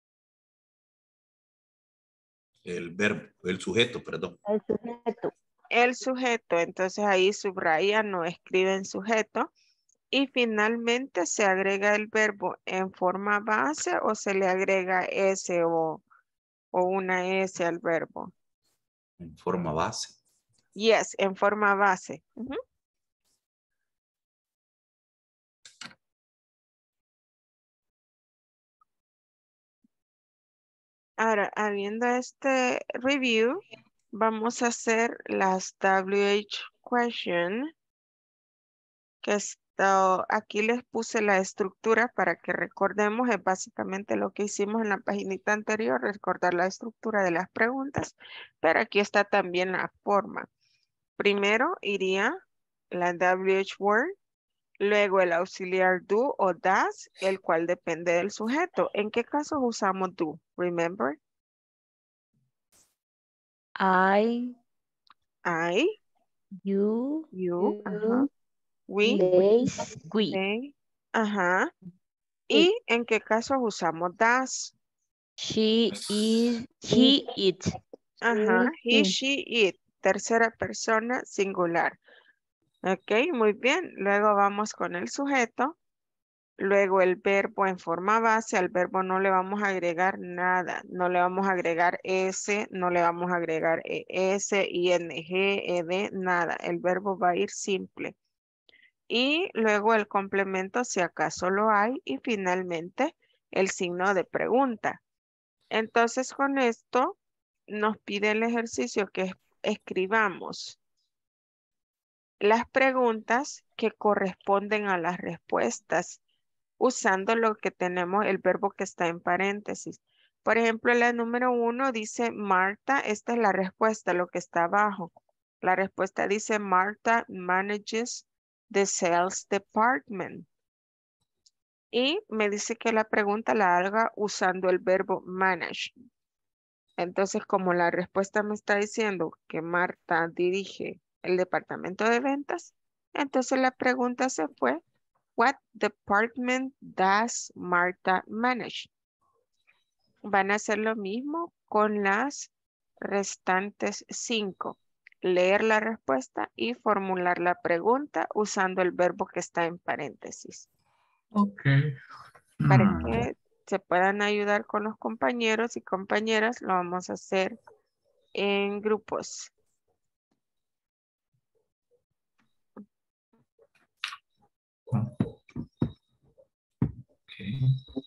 El verbo, el sujeto, perdón. El sujeto. El sujeto, entonces ahí subrayan o escriben sujeto y finalmente se agrega el verbo en forma base o se le agrega S o, o una S al verbo. En forma base. Yes, en forma base. Ujú. Ahora, habiendo este review, vamos a hacer las W H question, que es So, aquí les puse la estructura para que recordemos, es básicamente lo que hicimos en la paginita anterior, recordar la estructura de las preguntas, pero aquí está también la forma. Primero iría la W H word, luego el auxiliar do o does, el cual depende del sujeto. ¿En qué casos usamos do? Remember? I, I, you, you, ajá. you, We, they, we. they, ajá. It. ¿Y en qué casos usamos does? She is, he, it. Ajá, he, Mm. she, it. Tercera persona singular. Ok, muy bien. Luego vamos con el sujeto. Luego el verbo en forma base. Al verbo no le vamos a agregar nada. No le vamos a agregar S, no le vamos a agregar ES, ING, ED, nada. El verbo va a ir simple. Y luego el complemento si acaso lo hay. Y finalmente el signo de pregunta. Entonces con esto nos pide el ejercicio que es- escribamos las preguntas que corresponden a las respuestas usando lo que tenemos, el verbo que está en paréntesis. Por ejemplo, la número uno dice Marta, esta es la respuesta, lo que está abajo. La respuesta dice Marta manages the sales department. Y me dice que la pregunta la haga usando el verbo manage. Entonces, como la respuesta me está diciendo que Marta dirige el departamento de ventas, entonces la pregunta se fue, what department does Marta manage? Van a hacer lo mismo con las restantes cinco. Leer la respuesta y formular la pregunta usando el verbo que está en paréntesis. Ok. Para Mm. que se puedan ayudar con los compañeros y compañeras, lo vamos a hacer en grupos. Okay.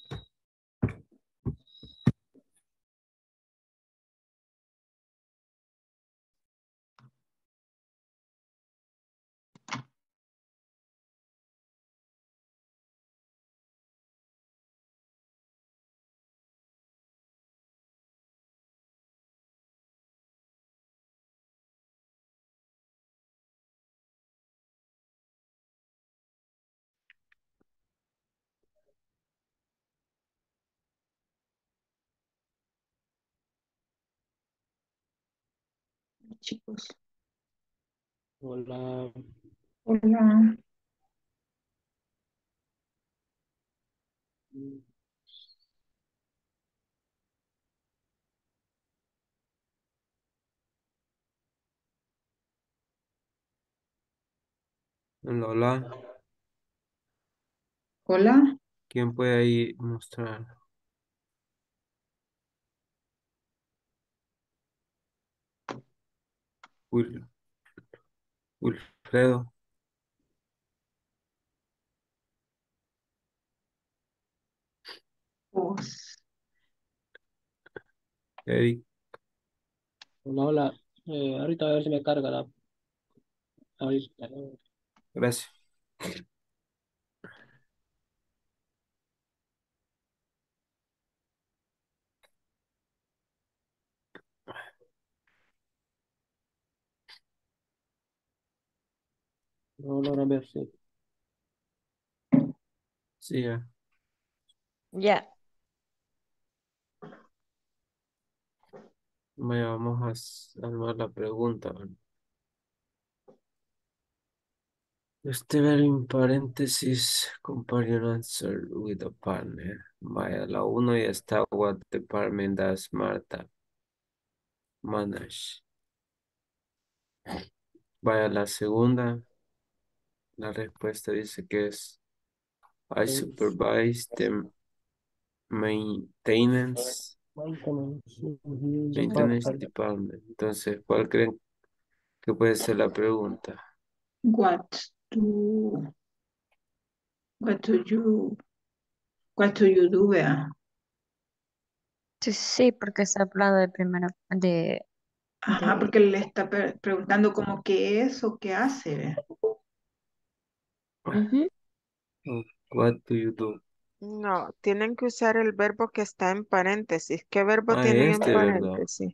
Chicos. Hola. Hola. Hola, hola. Hola. ¿Quién puede ahí mostrar? Wil- Wilfredo. Pues, Eric. Hola, hola. Eh, ahorita a ver si me carga la... Ahorita. Gracias. No logro ver si... Sí, ya. Ya. Vaya, vamos a s- armar la pregunta. Este ver en paréntesis, compare your answer with a partner. Vaya, la uno ya está. What department does Marta manage? Vaya, la segunda, la respuesta dice que es I supervise the maintenance, maintenance Department. department. Entonces, ¿cuál creen que puede ser la pregunta? what do, what do you, what do you do, vea? Sí, sí, porque se ha hablado de primera, de, Ajá, de, porque le está pre- preguntando como qué es o qué hace, vea. ujú. Oh, what do you do? No, tienen que usar el verbo que está en paréntesis. ¿Qué verbo Ah, tienen en este, ¿verdad? paréntesis?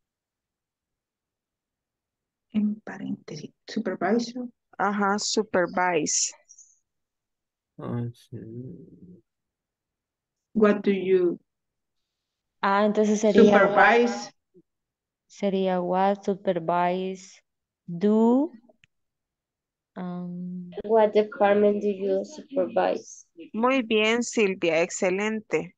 En paréntesis. Supervisor. Ajá, supervise. Ah, sí. What do you Ah, entonces sería what, supervise? sería what supervise do. um, What department do you supervise? Muy bien, Silvia, excelente.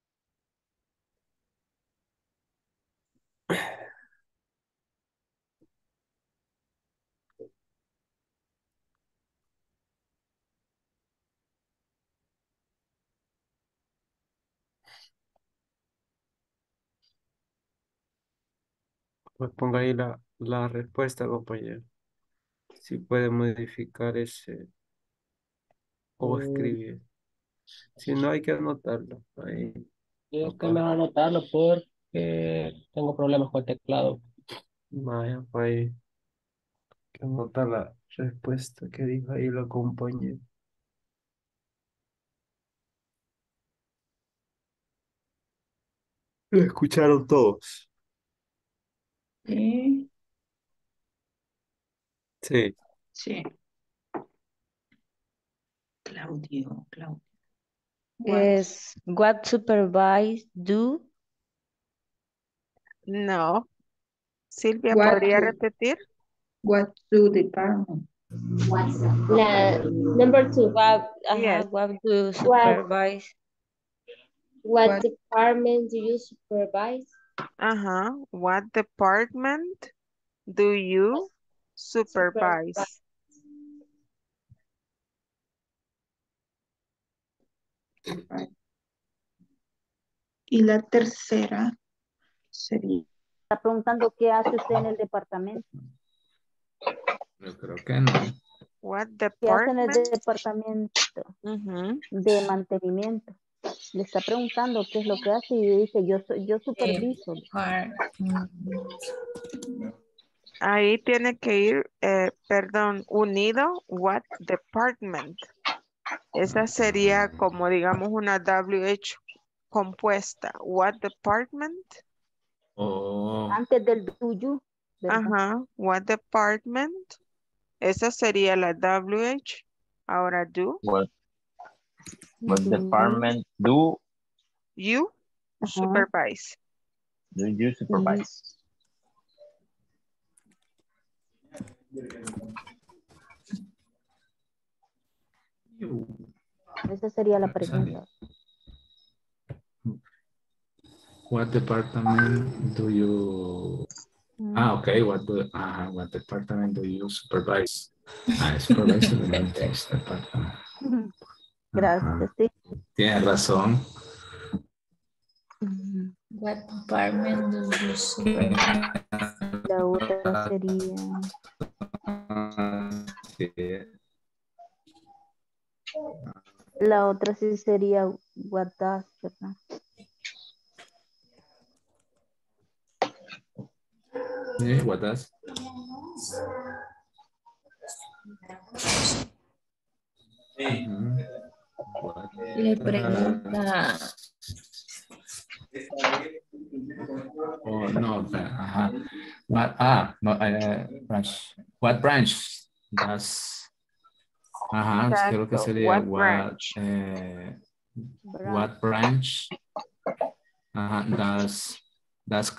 Pues ponga ahí la, la respuesta, compañero. Si puede modificar ese o Mm, escribir. Si no, hay que anotarlo. Ahí, y es que papá. mejor anotarlo porque tengo problemas con el teclado. Vaya, pues ahí hay que anotar la respuesta que dijo ahí la compañera. Lo escucharon todos. Sí. Sí. Sí. Claudio, Claudio. What, es what supervise do. No. Silvia, what ¿podría to, repetir? what to department? La, number two. What, Yes. ajá, what do What supervise? what What, department do you supervise? Ajá. What department do you Supervise. supervise? y la tercera sería Está preguntando qué hace usted en el departamento. Yo creo que no. What ¿Qué hace en el department? departamento Ujú. de mantenimiento? Le está preguntando qué es lo que hace y dice, yo soy, yo superviso. Ahí tiene que ir, eh, perdón, unido, what department. Esa sería como, digamos, una W H compuesta. What department? Oh, Antes del do you, ¿verdad? Ajá. What department? Esa sería la W H. Ahora do. What, what Do department do, You Ajá. supervise. do you supervise? Esa sería la pregunta. what department do you... Ah, okay. What do, uh, what department do you supervise? Ah, supervise the maintenance department. Gracias, sí. Tienes razón. What department do you supervise? La otra sería, Sí. la otra sí sería what does, ¿verdad? Sí, what does? Ujú. What Le does- pregunta, Oh, no, ajá. What, ah, no, eh, branch. What branch does? Ajá, creo que Exacto. sería What what, branch? eh, Branch. what branch ajá, does, does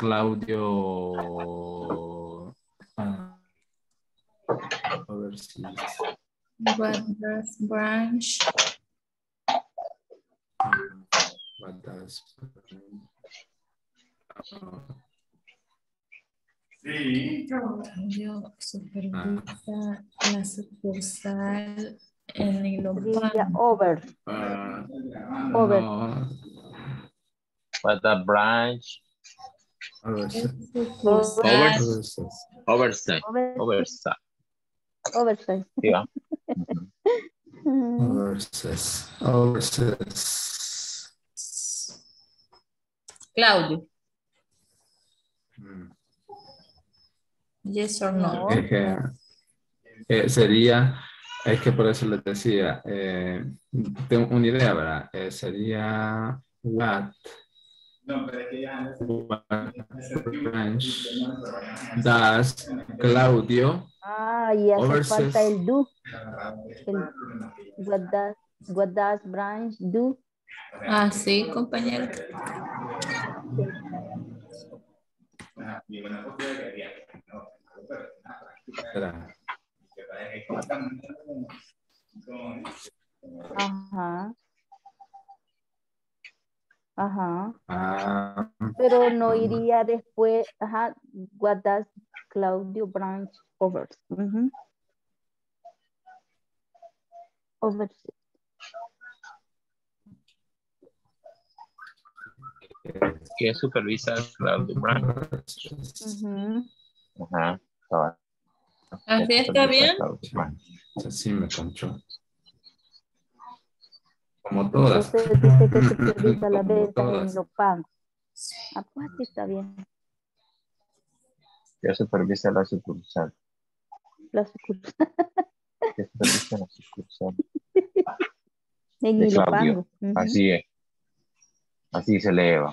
Claudio uh, overseas? what does branch? Uh, what does uh, Claudio supervisa la sucursal en Sería Ilopango. over. uh, Over. no, What a branch overseas. Sucursal. Overseas. oversight. Over- Oversight. Oversight. Sí, va. Ujú. Overseas. Overseas. Claudio. Mm. Yes or no? No. Eh, eh, sería Es que por eso les decía, eh, tengo una idea, ¿verdad? Eh, sería what, what branch does Claudio Ah, y hace overseas. falta el do. El, what does, what does branch do? Ah, sí, compañero. Espera. Ajá. Ajá. Ah, Pero no iría después, ajá, what does Claudio branch overs? Ujú. Overseas. ¿Qué supervisa Claudio Brand? Ujú. Ajá. Cabal. ¿Qué ¿Así está supervisa bien? Claudio Brand? así me ponchó. Como todas. Entonces dice que supervisa las Como ventas en todas. los pagos. Ah, pues sí está bien. ¿Qué supervisa la sucursal? La sucursal. ¿Qué supervisa la sucursal? En De Ilopango. Claudio. Ujú. Así es. Así se eleva.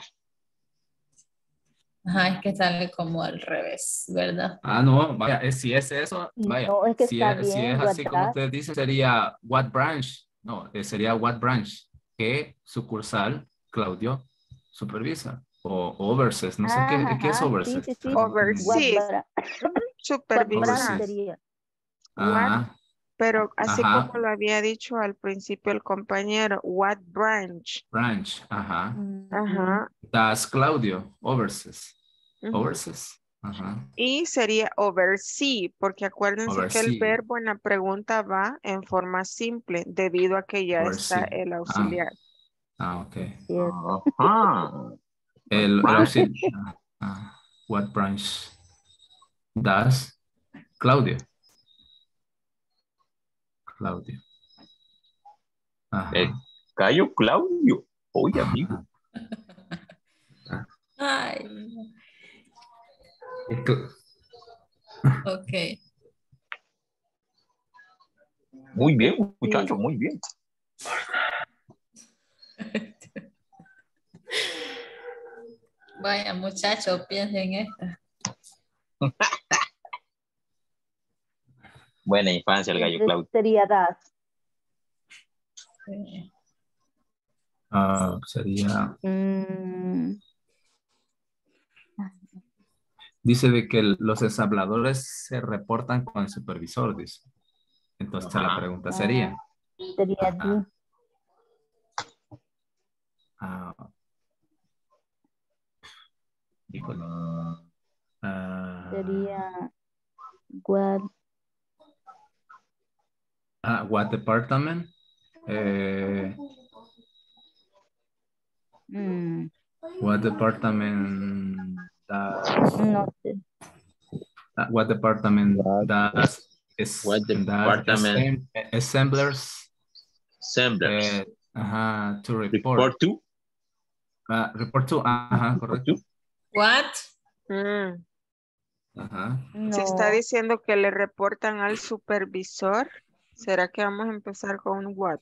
Ajá, es que sale como al revés, ¿verdad? Ah, no, vaya, eh, si es eso, vaya, No, es que si está es, si es bien, así como guardar. ustedes dicen, sería what branch, no, eh, sería what branch, ¿qué sucursal Claudio supervisa? O overseas, no sé qué, Ajá, ¿qué es ajá, sí, overseas? sí, sí. Ah, no tengo What, idea. Overseas. bra- Ujú, what Supervisar. branch Overseas. sería? What, Ah, pero así ajá, como lo había dicho al principio el compañero, what branch. branch, ajá. Mm, Ajá. Das Claudio, overseas. Ujú. Overseas, ajá. Y sería oversee, porque acuérdense que el Oversee, verbo en la pregunta va en forma simple, debido a que ya está oversee. el Ah, auxiliar. ah, ok. cierto. Ajá. El, el auxiliar. Ah, ah, what branch does Claudio? Claudio. Ajá. El Cayo Claudio. Oye, amigo. Ay, Y cl- ok. Muy bien, Sí. muchacho, muy bien. Vaya, muchachos, piensen en esta. Buena infancia el gallo Entonces Claudio. sería das. Sí. ah, sería, Mm, dice de que el- los ensambladores se reportan con el supervisor, dice. Entonces la Ajá. pregunta ah, sería, sería ajá, do. ah, híjole, ah, Sería what. ah, what department? Eh, Mm, what department does, no sé. ah, what department What, does, is, what does department assemb- assemblers assemblers eh, ajá, to report? report to? Ah, report to, ajá, Report correcto. to? What? Mm. Ajá. Si está No. diciendo que le reportan al supervisor, ¿será que vamos a empezar con un what?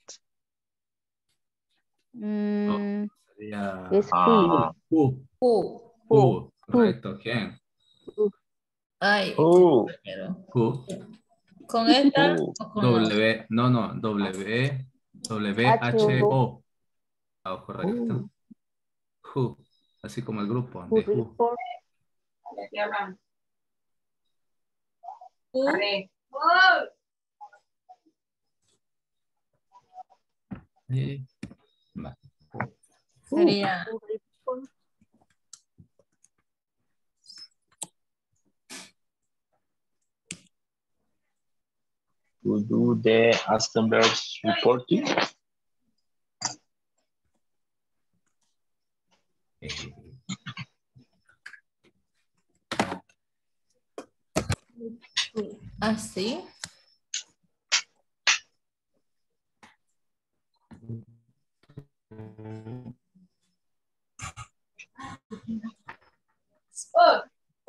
No, Mm, sería es who. Ah, who, Who? Who. who, Who. correcto, ¿quién? Who. Ay, who, pero Who, ¿con esta who. o con la otra? W, no, no, W, W, H H, O. O. Ah, correcto. Who. Who, así como el grupo Who de Who. report. Who? Y- va. Sería Who report. Who do the assemblers report to? así.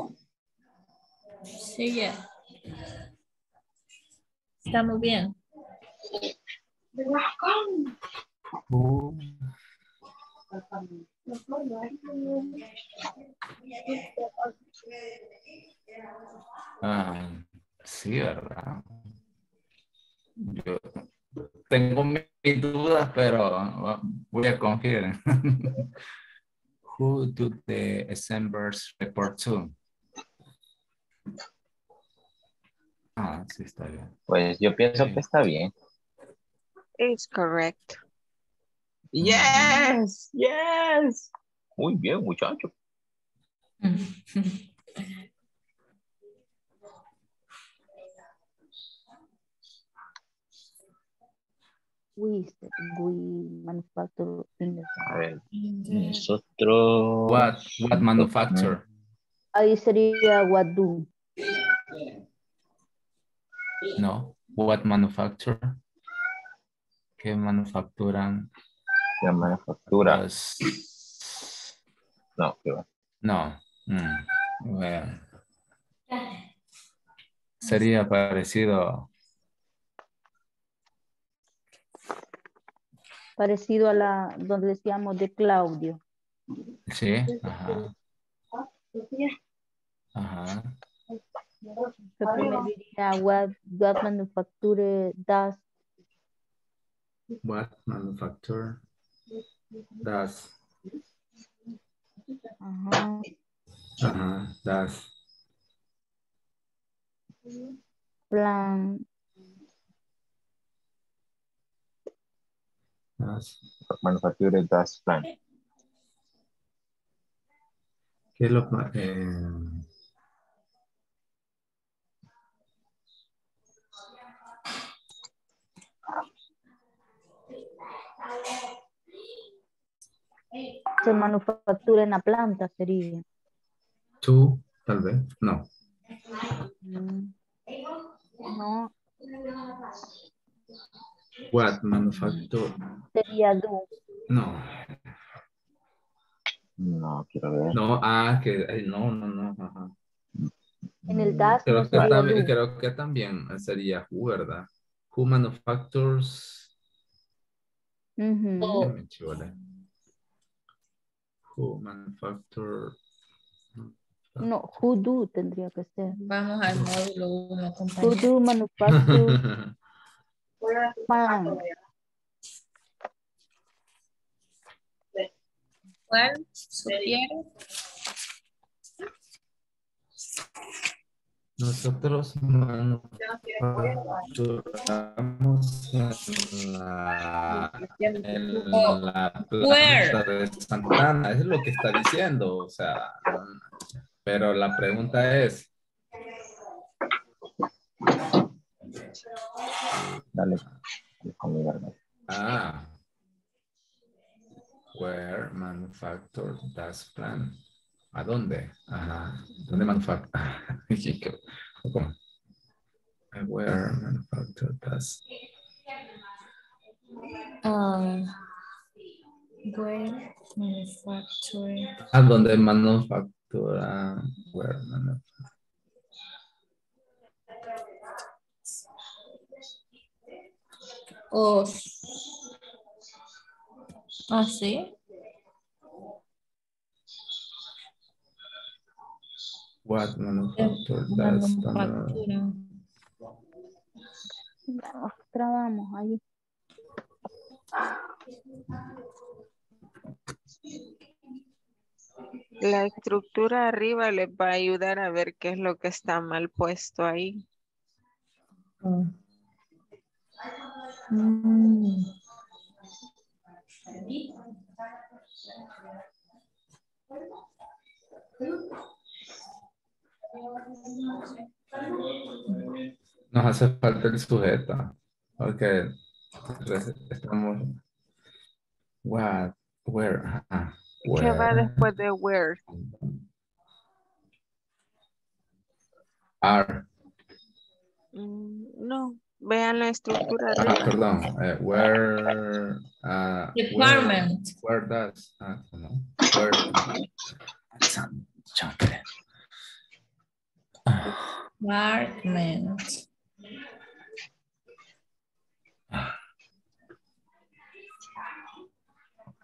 Sí, ya. Está muy bien. Who, ah, sí, ¿verdad? Yo tengo mis dudas, pero voy a confiar. Who do the assemblers report to? Ah, sí, está bien. Pues yo pienso Sí. que está bien. It's correct. Yes, yes. Muy bien, muchacho. We, we manufacture in the... A ver, nosotros. What, what manufacture? Ahí sería what do. No, what manufacture? ¿Qué manufacturan? La manufactura. Los... No, qué va. No. Mm, bueno. Sería parecido. Parecido a la donde decíamos de Claudio. Sí, ajá. Ajá. Que primero diría what, what manufacture does. What manufacture does. Ajá. Ajá, does. Plan. Does. Manufactura das plan. ¿Qué es lo ma- eh, Se manufactura en la planta sería. tú, tal vez? No. Mm. No, What manufacture? sería do. No. No, quiero ver. No, ah, que ay, no, no, no. Ajá. En el das no Creo que, sería también, do. creo que también sería who, ¿verdad? Who manufactures. Ujú. Ya me chivole. Who manufacture. No, who do tendría que ser. Vamos al módulo uno, Who compañero. do manufacture pan. ¿Cuál sugiere? Nosotros manufacturamos en la, en la Where? planta de Santana, es lo que está diciendo, o sea, pero la pregunta es, Dale. Con mi verdad. ah, where manufacture das plan, ¿a dónde? Ajá, ¿dónde manufactura? ¿Cómo? Where manufacture das. Um, where manufacturing. ¿A dónde manufactura? Where manufacture. Oh. ¿Ah, sí? What manufacture does Manufactura. Ya nos trabamos ahí. La estructura arriba les va a ayudar a ver qué es lo que está mal puesto ahí. Mm. Mm. Nos hace falta el sujeto. Porque estamos. What? Where? Ah, ¿Qué va where? después de where? Are. Mm, no, vean la estructura Ah, arriba. perdón. Eh, where? Uh, Department. Where, where does? Ah, no. Where? Chante. Department.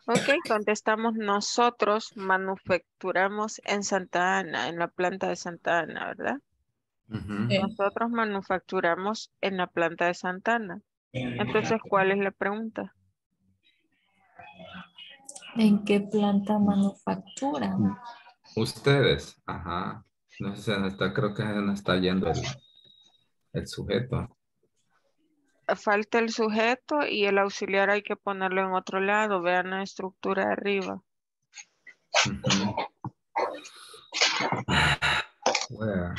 Ok, contestamos nosotros manufacturamos en Santa Ana, en la planta de Santa Ana, ¿verdad? Ujú. Sí. Nosotros manufacturamos en la planta de Santa Ana. Entonces, ¿cuál es la pregunta? ¿En qué planta manufacturan? Ustedes, ajá. No sé, se nos está, creo que se nos está yendo el, el sujeto. Falta el sujeto y el auxiliar hay que ponerlo en otro lado. Vean la estructura de arriba. Ujú. Where?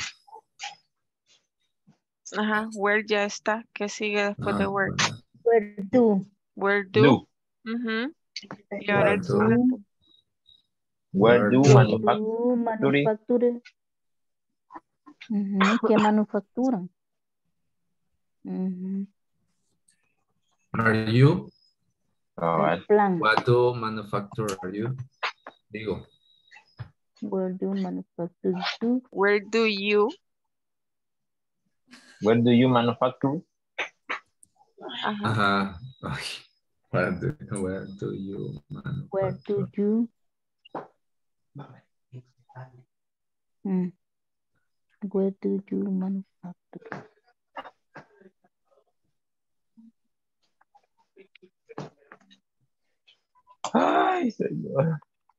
Ajá, where ya está. ¿Qué sigue después de Ah, where? where, Where do, Where do. Do. Ujú. Y ahora where el do, sujeto. Where where do do, where manufacturing? do manufacture. Ujú, ¿qué manufacturan? Ujú, are you? All el right. plan. What do manufacture are you? Digo. Where do manufacture do? Where do you? Where do you manufacture? Ajá. Ajá. Ay, where do, where do you Where do manufacture? you? Mm, where do you manufacture? Ay, señor.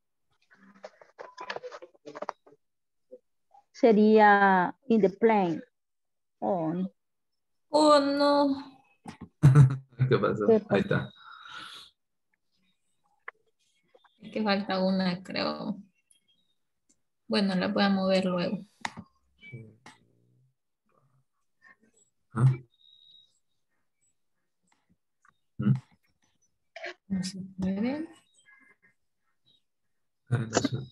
Sería in the plane. Oh, Oh, no. ¿Qué pasó? ¿qué Ahí pasó? está. Es que falta una, creo. Bueno, la voy a mover luego. ¿Ah? ¿Mm? No se puede. Ah, no sé.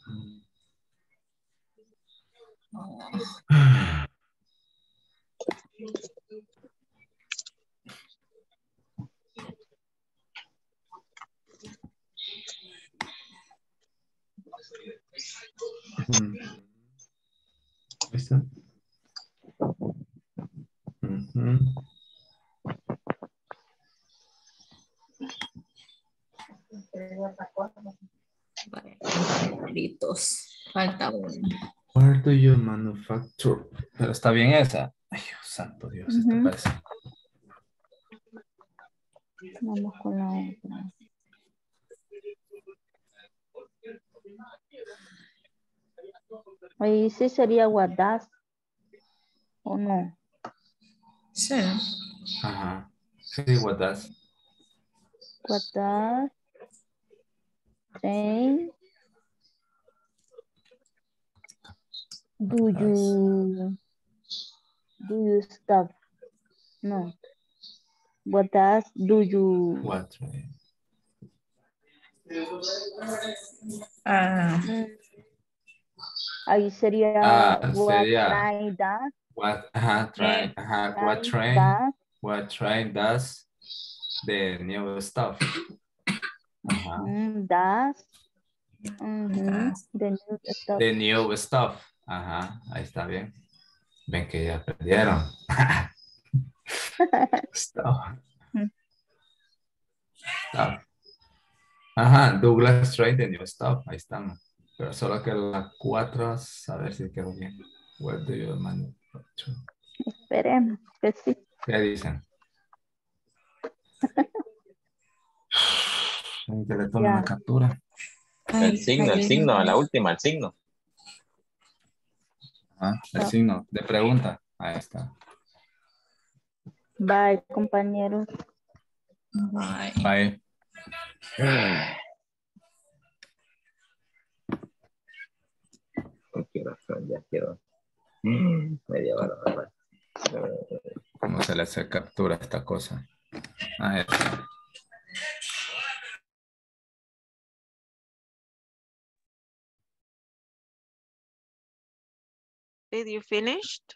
Oh. Mm. Ahí está. Ujú. Vale, favoritos. Falta uno. Where do you manufacture? Pero está bien esa. Ay, Dios santo Dios, esta Ujú, parece. vamos con la otra. Ahí sí sería what does, ¿o no? Sí. Ajá. Sí, what does. What does train do What does. you do you stop? No. What does do you? What train? Ah, Mm, ahí sería Ah, what sería train does. what, ajá, train, eh, ajá, what Train train, does. what train does the new stuff. Ajá. Mm, does. Ujú, das. the new stuff. The new stuff. Ajá, ahí está bien. Ven que ya perdieron. Stuff. Stuff. Ajá, Douglas Train, the new stuff. Ahí estamos. Pero solo que las cuatro, a ver si quedó bien. Where do you manufacture? Esperemos que sí. ¿Qué dicen? Hay que le tome una Ya. captura. El Ay, signo, el ay, signo, ay. la última, el signo. Ajá, el Ah, signo de pregunta. Ahí está. bye, compañeros. Bye. Bye. No quiero, ya quiero. Media hora, ¿verdad? ¿Cómo se le hace captura a esta cosa? Ahí está. Did you finished?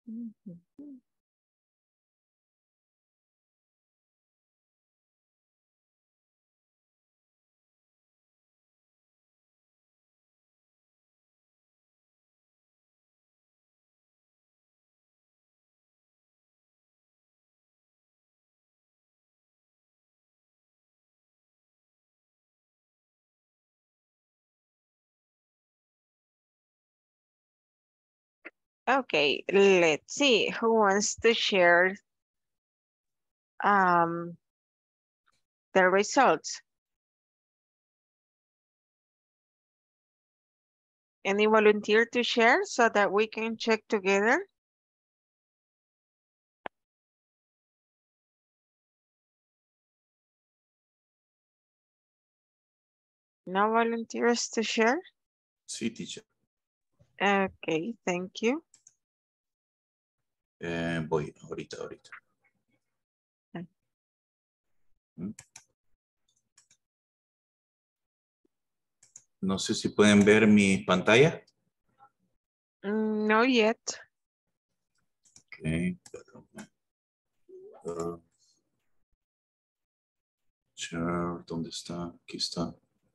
Okay, let's see who wants to share um, the results. Any volunteer to share so that we can check together? No volunteers to share? Sí, teacher. Okay, thank you. Eh, voy, ahorita, ahorita. ¿Mm? No sé si pueden ver mi pantalla. Mm, no yet. Okay. Uh, share, ¿dónde está? Aquí está.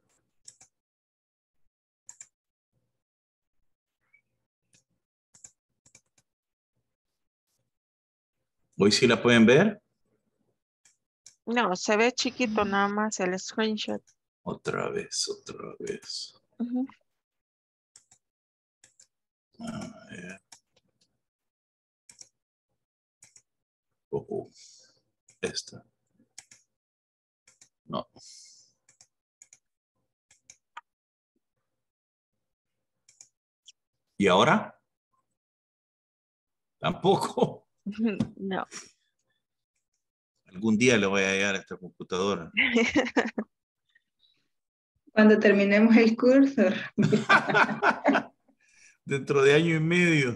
¿Hoy sí la pueden ver? No, se ve chiquito nada más el screenshot. Otra vez, otra vez. Uh-huh. A ver. Oh, oh. Esta. No. ¿Y ahora? Tampoco. No. Algún día le voy a llegar a esta computadora. Cuando terminemos el curso. Dentro de año y medio.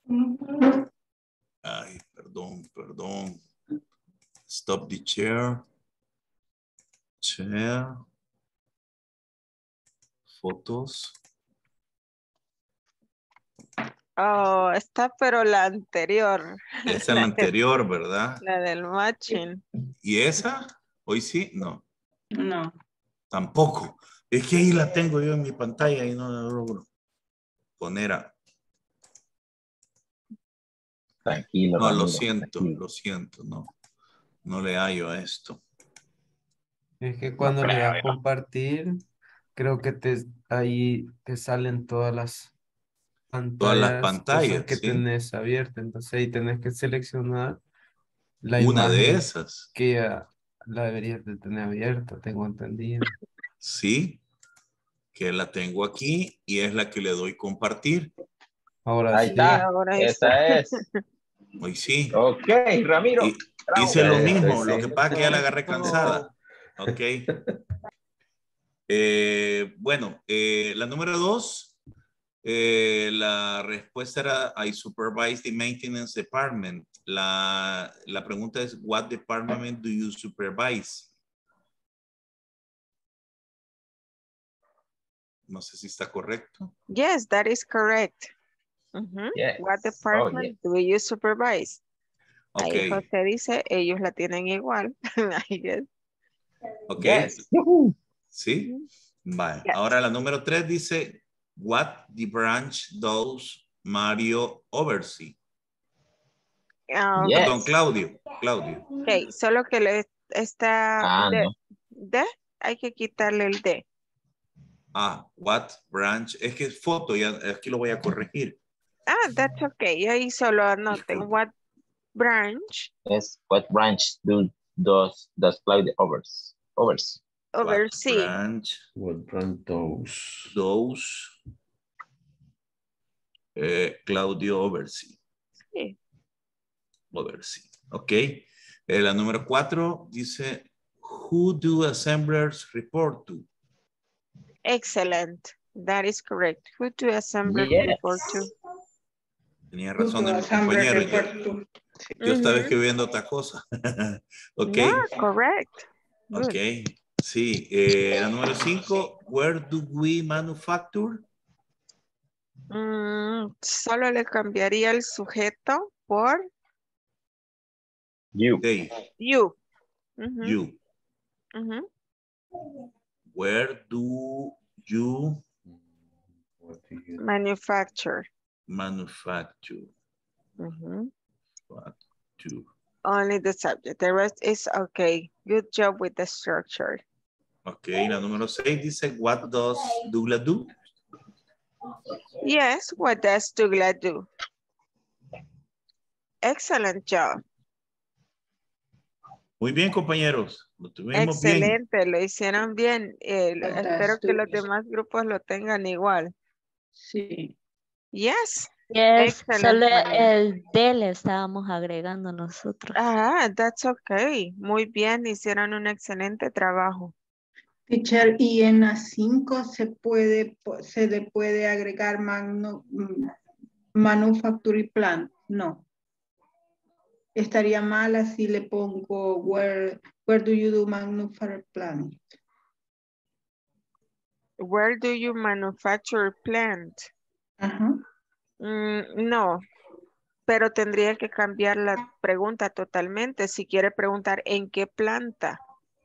Ay, perdón, perdón. Stop the chair. Chair. Fotos. Oh, está pero la anterior. Esa es la anterior, ¿verdad? La del matching. ¿Y esa? ¿Hoy sí? No. No. Tampoco. Es que ahí la tengo yo en mi pantalla y no la logro poner a... Tranquilo, No, lo Ramiro, siento, tranquilo. lo siento, no. No le hallo a esto. Es que No cuando le creo das yo. compartir, creo que te, ahí te salen todas las Todas las pantallas, cosas pantallas, que ¿sí? tenés abiertas. Entonces ahí tenés que seleccionar la Una de imagen esas. que ya la deberías de tener abierta, tengo entendido. Sí, que la tengo aquí y es la que le doy compartir. Ahora Ahí sí. Sí, está. ahora Esa está. es. Hoy sí. Ok, Ramiro. Y, Bravo. hice lo Ya, ya estoy, mismo, lo sí. que pasa es que ya la agarré cansada. Ok. Eh, bueno, eh, la número dos, eh, la respuesta era I supervise the maintenance department. La, la pregunta es, what department do you supervise? No sé si está correcto. Yes, that is correct. Uh-huh. Yes. What Oh, department yes. do you supervise? Ok, Ahí José dice, ellos la tienen igual. I guess. ok. Yes. ¿Sí? Vale. Yes. Ahora la número tres dice, what the branch does Mario oversee? Ah, Yes. Perdón, Claudio. Claudio. ok, solo que le está Ah, de, no. de, hay que quitarle el de. Ah, what branch. Es que es foto, ya aquí lo voy a corregir. Ah, that's okay. Ahí solo anoten Disculpe. what branch Yes. What branch do does does Claudia overs overs? What oversee. branch What brand those? does eh, Claudio oversee? Sí. Oversee. Ok. Eh, la número cuatro dice, who do assemblers report to? Excellent. That is correct. Who to assemble Yes. report to? Tenía razón de mi Assembly compañero. report Yo, to. yo estaba Mhm. escribiendo otra cosa. Ok. No, correct. Good. Ok. Sí. Eh, la número cinco, where do we manufacture? Mm, solo le cambiaría el sujeto por You. They. you. Ujú, You. ujú. Where do you Manufacture. manufacture? Ujú. Facture. Only the subject. The rest is okay. Good job with the structure. Ok, la número seis dice, what does Douglas do? Yes, what does Douglas do? Excellent job. Muy bien, compañeros. Lo tuvimos bien. Excelente, lo hicieron bien. Eh, lo- What espero does que los Douglas- demás grupos lo tengan igual. Sí. Yes, Yes, excellent, solo María. el D le estábamos agregando nosotros. Ah, that's okay. Muy bien, hicieron un excelente trabajo. Teacher, y en la cinco se puede, po- se le puede agregar manu, mm, manufacturing plant. No. Estaría mal si le pongo where, where do you do manufacturing plant. Where do you manufacture plant? Ajá. Mm, no, pero tendría que cambiar la pregunta totalmente. Si quiere preguntar en qué planta.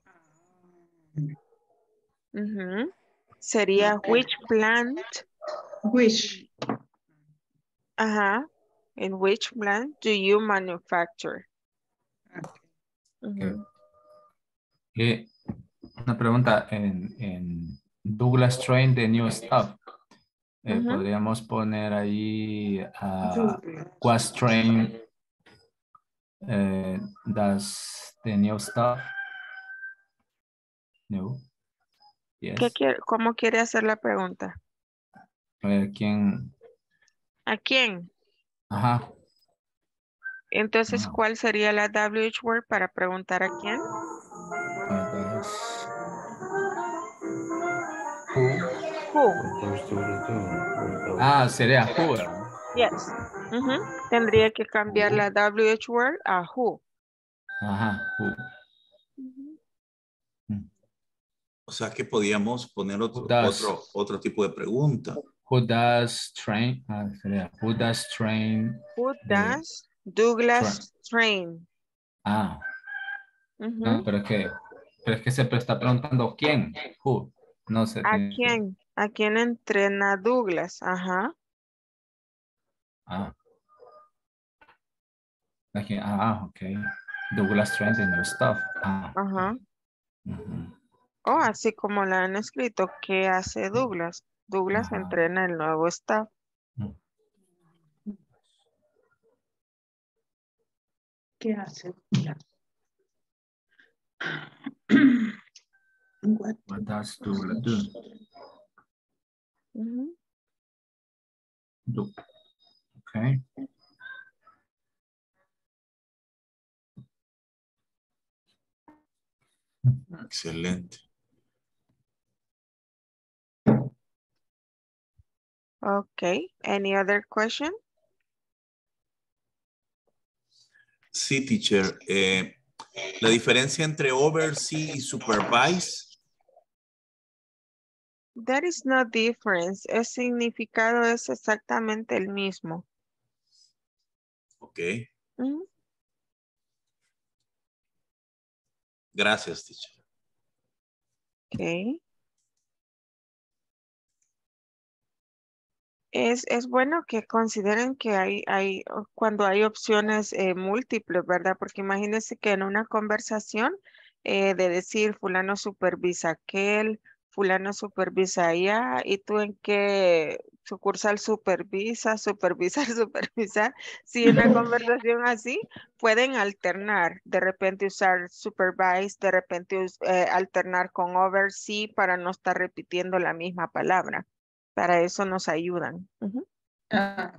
Ujú. Sería which plant. Which. Ajá. In which plant do you manufacture? Ujú. Eh, una pregunta, en, en Douglas Train de New Stuff, eh, Ujú. podríamos poner ahí a was train eh, does the new stuff. No. ¿Qué Yes. quiere, cómo quiere hacer la pregunta? Eh, ¿quién? ¿A quién? Ajá. Entonces, Ah. ¿cuál sería la W H word para preguntar a quién? Uh, Who. Ah, sería who, ¿verdad? Yes. Ujú. Tendría que cambiar la W H word a who. Ajá, who. O sea que podíamos poner otro, Who does? otro, otro tipo de pregunta. Who does train? Ah, sería who does train? Who the does Douglas train? Ah, Ujú. no, pero es que, pero es que siempre está preguntando quién, who, no sé. ¿A tiene que- quién? ¿A quién entrena Douglas? Ajá. Ah, aquí, ah, ok. Douglas trains the new stuff. Ah, Ajá. ujú. O así como la han escrito, ¿qué hace Douglas? Douglas Ajá. entrena el nuevo staff. Mm. ¿Qué hace? What? What does Douglas do? Ujú. Do. Okay. Excelente. Okay. Any other question? Sí, teacher. Eh, la diferencia entre oversee y supervise. There is no difference. El significado es exactamente el mismo. Ok. Ujú. Gracias, teacher. Okay. Es, es bueno que consideren que hay, hay, o- cuando hay opciones eh, múltiples, ¿verdad? Porque imagínense que en una conversación eh, de decir fulano supervisa aquel, fulano supervisa allá, y tú en qué sucursal supervisa, supervisar, supervisar. Si en una conversación así, pueden alternar, de repente usar supervise, de repente us- eh, alternar con oversee para no estar repitiendo la misma palabra. Para eso nos ayudan. Ujú. Ah,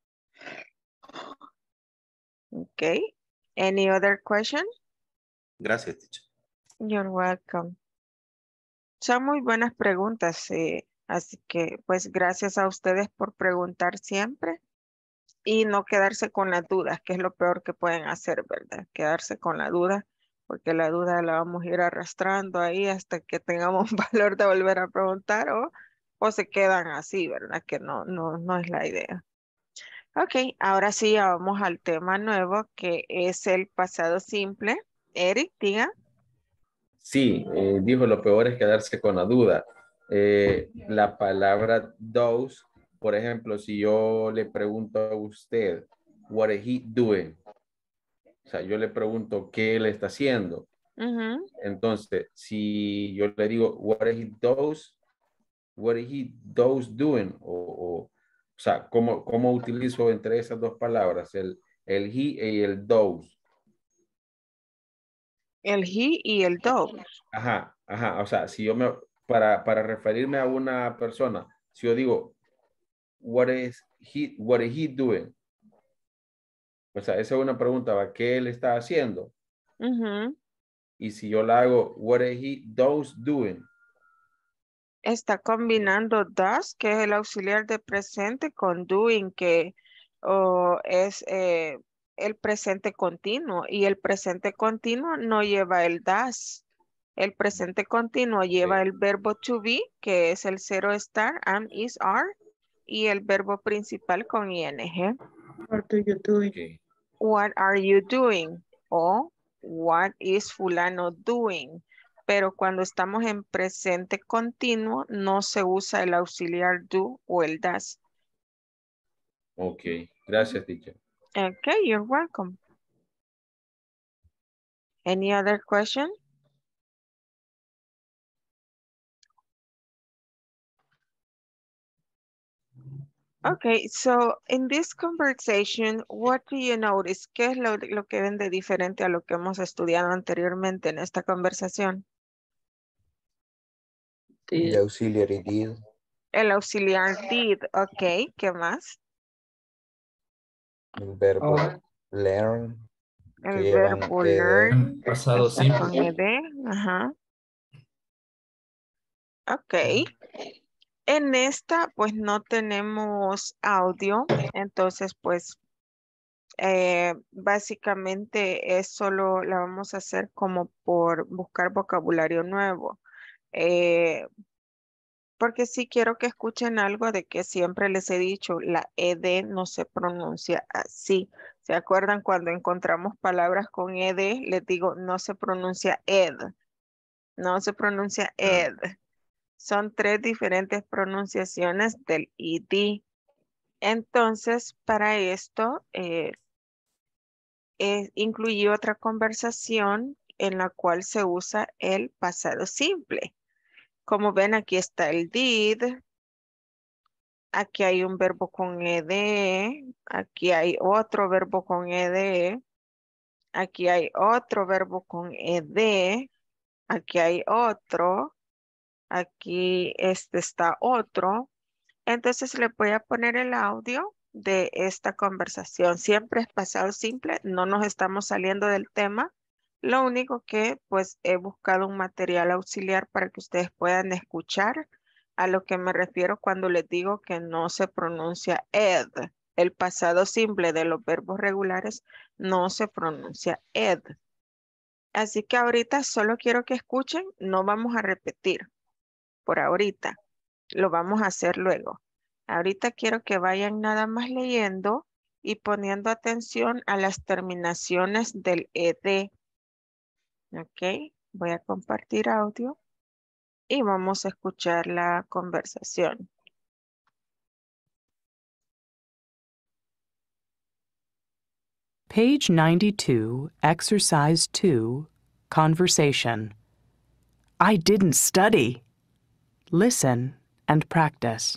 Okay. Any other question? Gracias, teacher. You're welcome. Son muy buenas preguntas, eh, así que pues gracias a ustedes por preguntar siempre y no quedarse con las dudas, que es lo peor que pueden hacer, ¿verdad? Quedarse con la duda, porque la duda la vamos a ir arrastrando ahí hasta que tengamos valor de volver a preguntar o, o se quedan así, ¿verdad? Que no, no, no es la idea. Ok, ahora sí ya vamos al tema nuevo que es el pasado simple. Eric, diga. Sí, eh, dijo, lo peor es quedarse con la duda. Eh, la palabra those, por ejemplo, si yo le pregunto a usted, what is he doing? O sea, yo le pregunto qué él está haciendo. Ujú. Entonces, si yo le digo, what is he those? What is he those doing? O, o, o sea, ¿cómo, ¿cómo utilizo entre esas dos palabras? El, el he y el those. El he y el those. Ajá, ajá. O sea, si yo me, para, para referirme a una persona, si yo digo, what is he, what is he doing? O sea, esa es una pregunta, ¿va? ¿Qué él está haciendo? Ujú. Y si yo la hago, what is he those doing? Está combinando does, que es el auxiliar de presente, con doing, que oh, es eh, el presente continuo. Y el presente continuo no lleva el does. El presente continuo lleva Okay. el verbo to be, que es el cero estar, am, is, are, y el verbo principal con ing. What do you do? Okay. What are you doing? O what is fulano doing? Pero cuando estamos en presente continuo, no se usa el auxiliar do o el das. Ok, gracias, teacher. Okay, you're welcome. Any other question? Okay, so in this conversation, what do you notice? ¿Qué es lo, lo que ven de diferente a lo que hemos estudiado anteriormente en esta conversación? The auxiliary did. El auxiliar did, ok, ¿qué más? El verbo Ahora, learn, que El llevan verbo ed. learn Pasado está con simple. ed, ajá, ok. En esta, pues no tenemos audio, entonces, pues, eh, básicamente es solo, la vamos a hacer como por buscar vocabulario nuevo. Eh, porque sí quiero que escuchen algo de que siempre les he dicho, la ed no se pronuncia así. ¿Se acuerdan cuando encontramos palabras con ed? Les digo, no se pronuncia ed, no se pronuncia ed. Son tres diferentes pronunciaciones del ed. Entonces, para esto, eh, eh, incluí otra conversación en la cual se usa el pasado simple. Como ven, aquí está el did, aquí hay un verbo con ed, aquí hay otro verbo con ed, aquí hay otro verbo con ed, aquí hay otro, aquí este está otro. Entonces le voy a poner el audio de esta conversación. Siempre es pasado simple, no nos estamos saliendo del tema. Lo único que pues he buscado un material auxiliar para que ustedes puedan escuchar a lo que me refiero cuando les digo que no se pronuncia ed. El pasado simple de los verbos regulares no se pronuncia ed. Así que ahorita solo quiero que escuchen, no vamos a repetir por ahorita. Lo vamos a hacer luego. Ahorita quiero que vayan nada más leyendo y poniendo atención a las terminaciones del ed. Ok, voy a compartir audio y vamos a escuchar la conversación. Page ninety-two, Exercise two, Conversation. I didn't study. Listen and practice.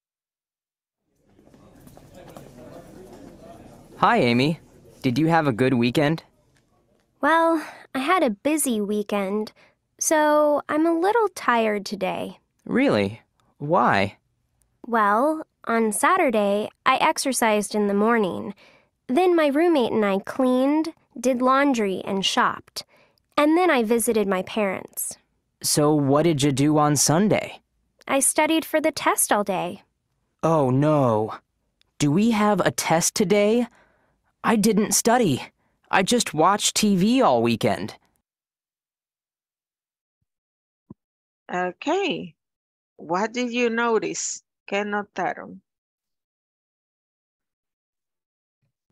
Hi, Amy. Did you have a good weekend? Well, I had a busy weekend, so I'm a little tired today. Really? Why? Well, on Saturday, I exercised in the morning. Then my roommate and I cleaned, did laundry, and shopped. And then I visited my parents. So what did you do on Sunday? I studied for the test all day. Oh, no. Do we have a test today? I didn't study. I just watched T V all weekend. Okay. What did you notice? ¿Qué notaron?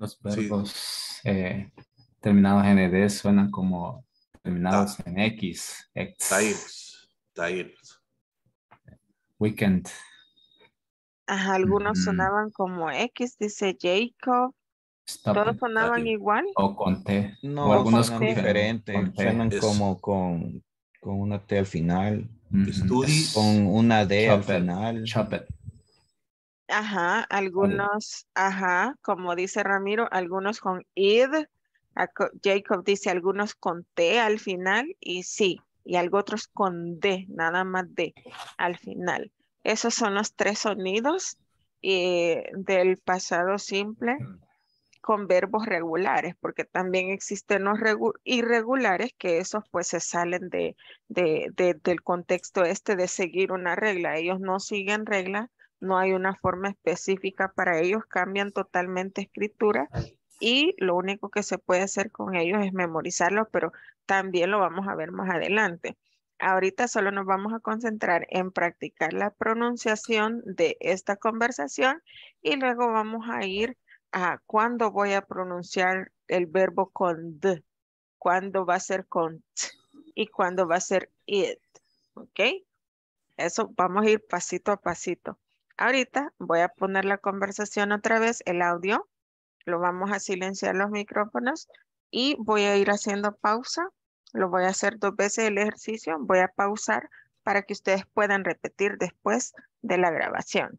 Los Sí. verbos eh, terminados en ed suenan como terminados en X. X. Tired. Tired. Weekend. Ajá, algunos Ujú. sonaban como X, dice Jacob. Stop ¿Todos it. sonaban igual? O con T. O No, algunos suenan con, diferentes. con T. Suenan Es- como con, con una T al final. Ujú. Study. Con una D al Chop it. final. Chop it. Ajá, algunos, ajá, como dice Ramiro, algunos con id. Aco- Jacob dice algunos con T al final y sí, y algo otros con D, nada más D al final. Esos son los tres sonidos eh, del pasado simple con verbos regulares, porque también existen los regu- irregulares que esos pues se salen de, de, de- del contexto este de seguir una regla. Ellos no siguen regla, no hay una forma específica para ellos, cambian totalmente escritura y lo único que se puede hacer con ellos es memorizarlo, pero también lo vamos a ver más adelante. Ahorita solo nos vamos a concentrar en practicar la pronunciación de esta conversación y luego vamos a ir a cuándo voy a pronunciar el verbo con d, cuándo va a ser con t y cuándo va a ser it. ¿Ok? Eso vamos a ir pasito a pasito. Ahorita voy a poner la conversación otra vez, el audio. Lo vamos a silenciar los micrófonos y voy a ir haciendo pausa. Lo voy a hacer dos veces el ejercicio. Voy a pausar para que ustedes puedan repetir después de la grabación.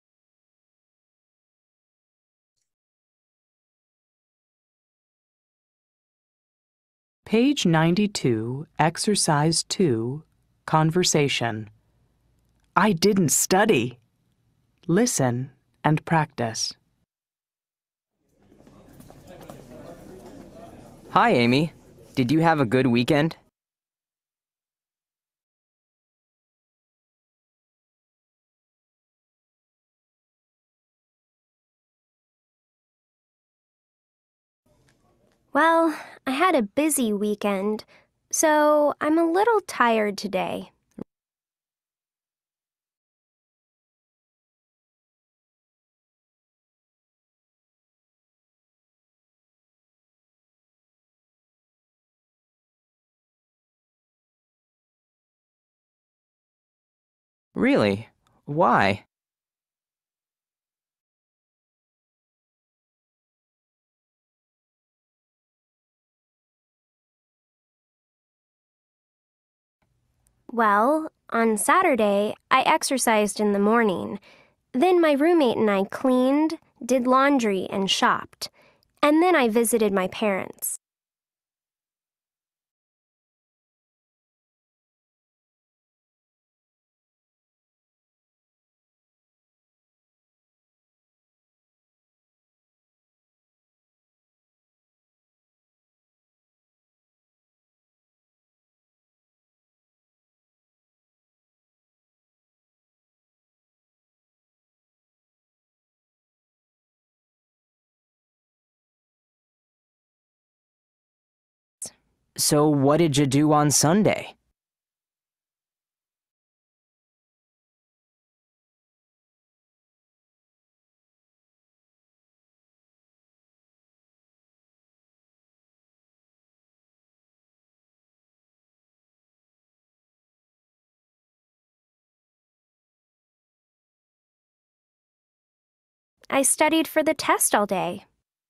Page ninety-two, Exercise two, Conversation. I didn't study. Listen and practice. Hi, Amy. Did you have a good weekend? Well, I had a busy weekend, so I'm a little tired today. Really? Why? Well, on Saturday, I exercised in the morning. Then my roommate and I cleaned, did laundry, and shopped. And then I visited my parents. So what did you do on Sunday? I studied for the test all day.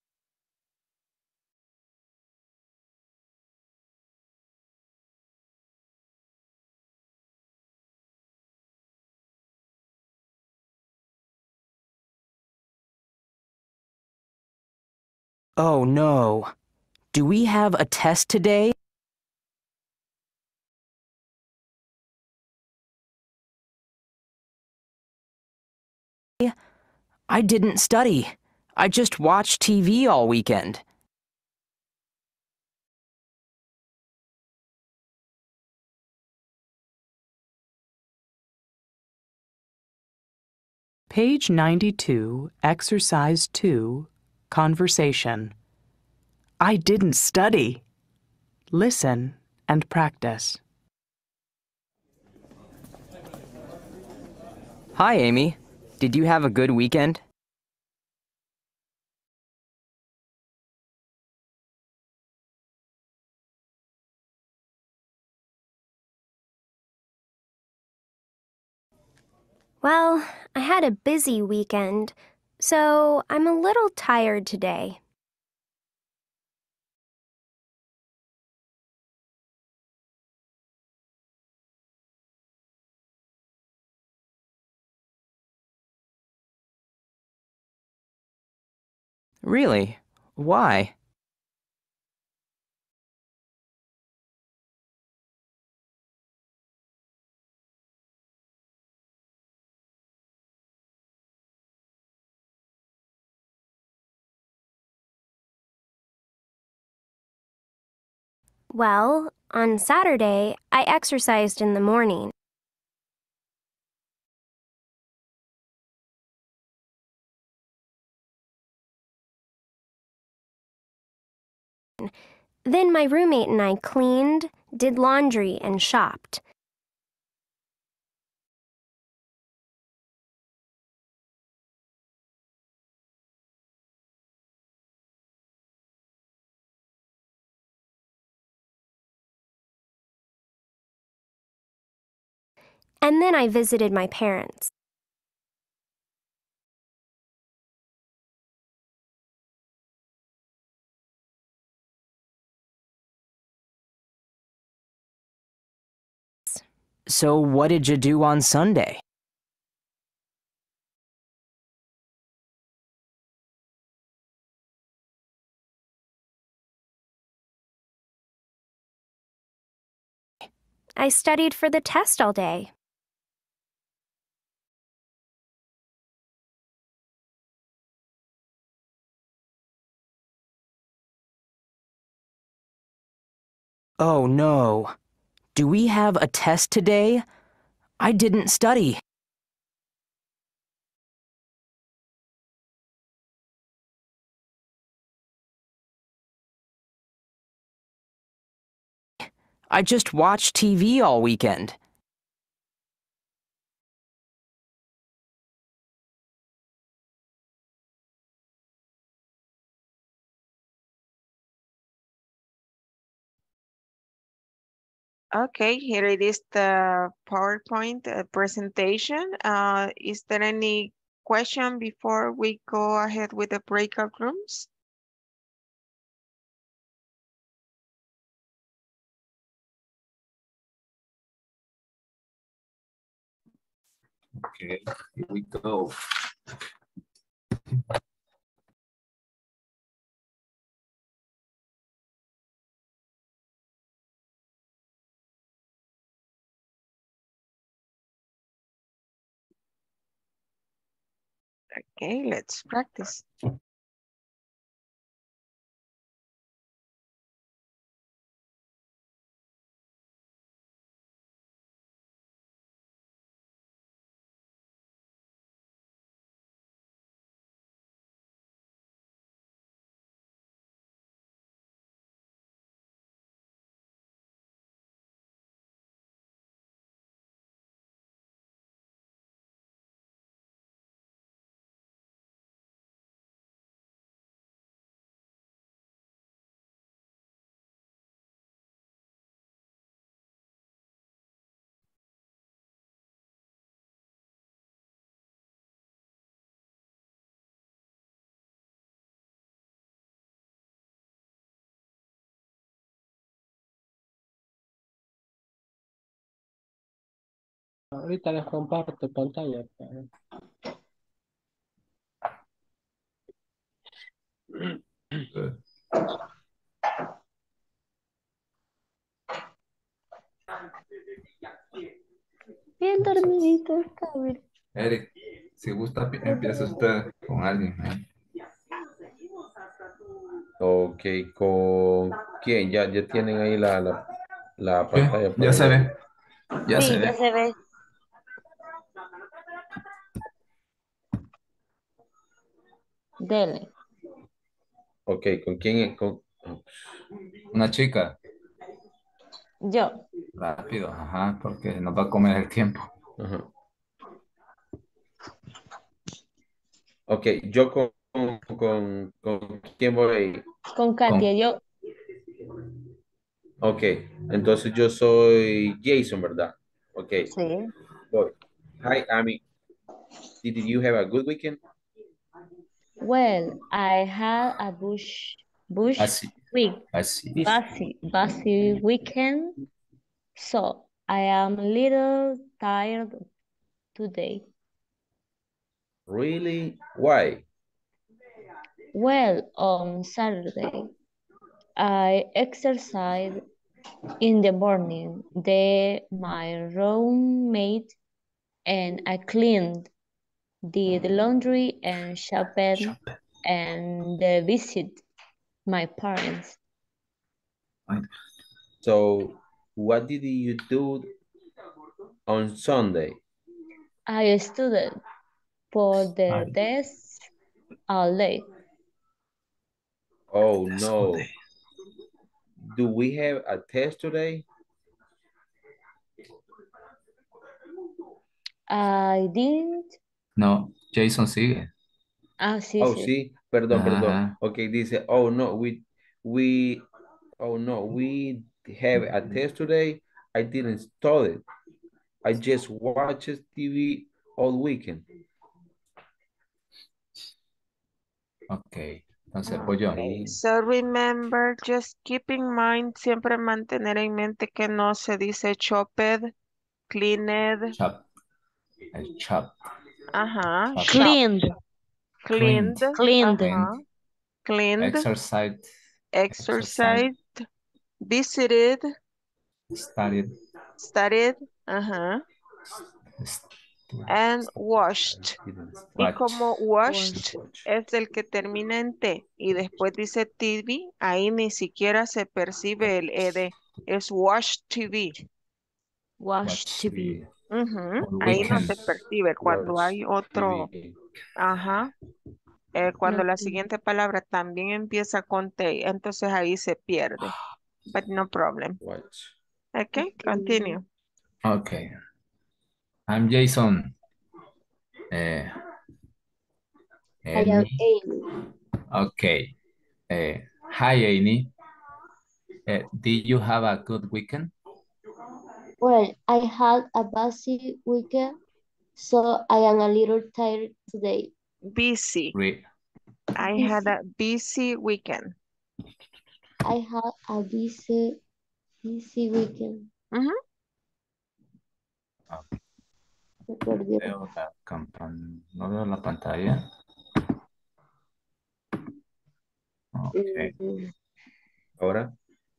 Oh no. Do we have a test today? I didn't study. I just watched T V all weekend. Page ninety-two, Exercise two, Conversation. I didn't study. Listen and practice. Hi, Amy. Did you have a good weekend? Well, I had a busy weekend, so I'm a little tired today. Really? Why? Well, on Saturday, I exercised in the morning. Then my roommate and I cleaned, did laundry, and shopped. And then I visited my parents. So what did you do on Sunday? I studied for the test all day. Oh no. Do we have a test today? I didn't study. I just watched T V all weekend. Okay, here it is the PowerPoint uh, presentation. Uh, is there any question before we go ahead with the breakout rooms? Okay, here we go. Okay, let's practice. Ahorita les comparto pantalla. Bien dormidito está, mira. Eric, si gusta, pi- empieza usted con alguien. ¿eh? Ok, ¿con quién? Ya, ya tienen ahí la, la, la Sí, pantalla ya para se ver. ve. Ya se Sí, ya ve. se ve. Dele. Ok, ¿con quién? es? Con... Una chica. Yo. Rápido, ajá, porque nos va a comer el tiempo. Ajá. Ok, yo con, con, con quién voy. Con Katia, yo. Ok, entonces yo soy Jason, ¿verdad? Ok, Sí. voy. Hi, Amy. Did you have a good weekend? Well, I had a bush bush Así, week, así. busy, busy weekend, so I am a little tired today. Really? Why? Well, on Saturday, I exercised in the morning. Then my roommate and I cleaned, did laundry and shopping and uh, visit my parents. So, what did you do on Sunday? I studied for the test all day. Oh no. Do we have a test today? I didn't. No, Jason sigue. Ah, sí, Oh, sí. sí, perdón, perdón. Ajá. Ok, dice, oh no, we, we, oh no, we have a test today. I didn't study. I just watched T V all weekend. Ok, entonces pues yo. Okay, so remember, just keep in mind, siempre mantener en mente que no se dice chopped, cleaned, Chop. El chop. ajá, Chop. shop, Cleaned. cleaned, Cleaned. ajá, cleaned, Exercise. exercised, visited, Studied. studied, ajá, and washed. Y Watch. como washed es el que termina en T y después dice T V, ahí ni siquiera se percibe el ed, es washed T V. Watch T V. Ujú, On ahí no weekend. se percibe cuando Watch hay otro, T V. ajá, eh, cuando la Okay. siguiente palabra también empieza con T, entonces ahí se pierde. But no problem. Watch. Okay, continue. Okay. I'm Jason. Eh, I am Amy. Amy. Okay. Eh, hi, Amy. Eh, did you have a good weekend? Well, I had a busy weekend, so I am a little tired today. Busy. Re I had a busy weekend. I had a busy, busy weekend. Ujú. Me perdí. Veo la campan no veo la pantalla. Okay. Mm, Ahora.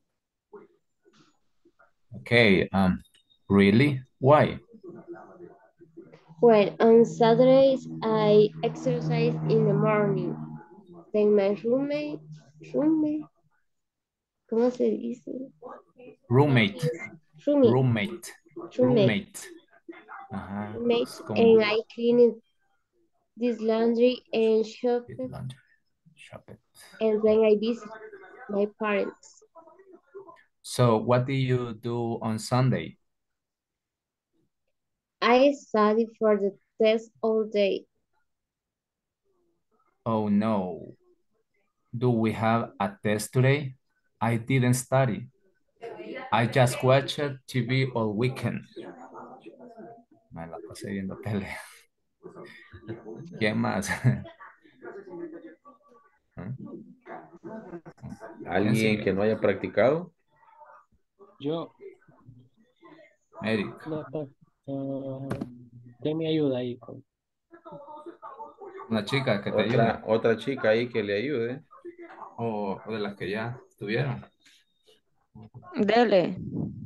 Okay. Um. Really? Why? Well, on Saturdays, I exercise in the morning. Then my roommate, roommate, ¿cómo se dice? Roommate. Roommate. Roommate. Roommate. Roommate. Ajá. Roommate, Es como and I cleaned this laundry and shopped, laundry. Shop it. and then I visit my parents. So what do you do on Sunday? I studied for the test all day. Oh no. Do we have a test today? I didn't study. I just watched T V all weekend. Me la pasé viendo tele. ¿Quién más? ¿Ah? ¿Alguien sigue? que no haya practicado? Yo, Eric, no, pues, uh, ¿quién me ayuda ahí? con- una chica que te ayude. Otra, otra chica ahí que le ayude. O, o de las que ya estuvieron. Dele.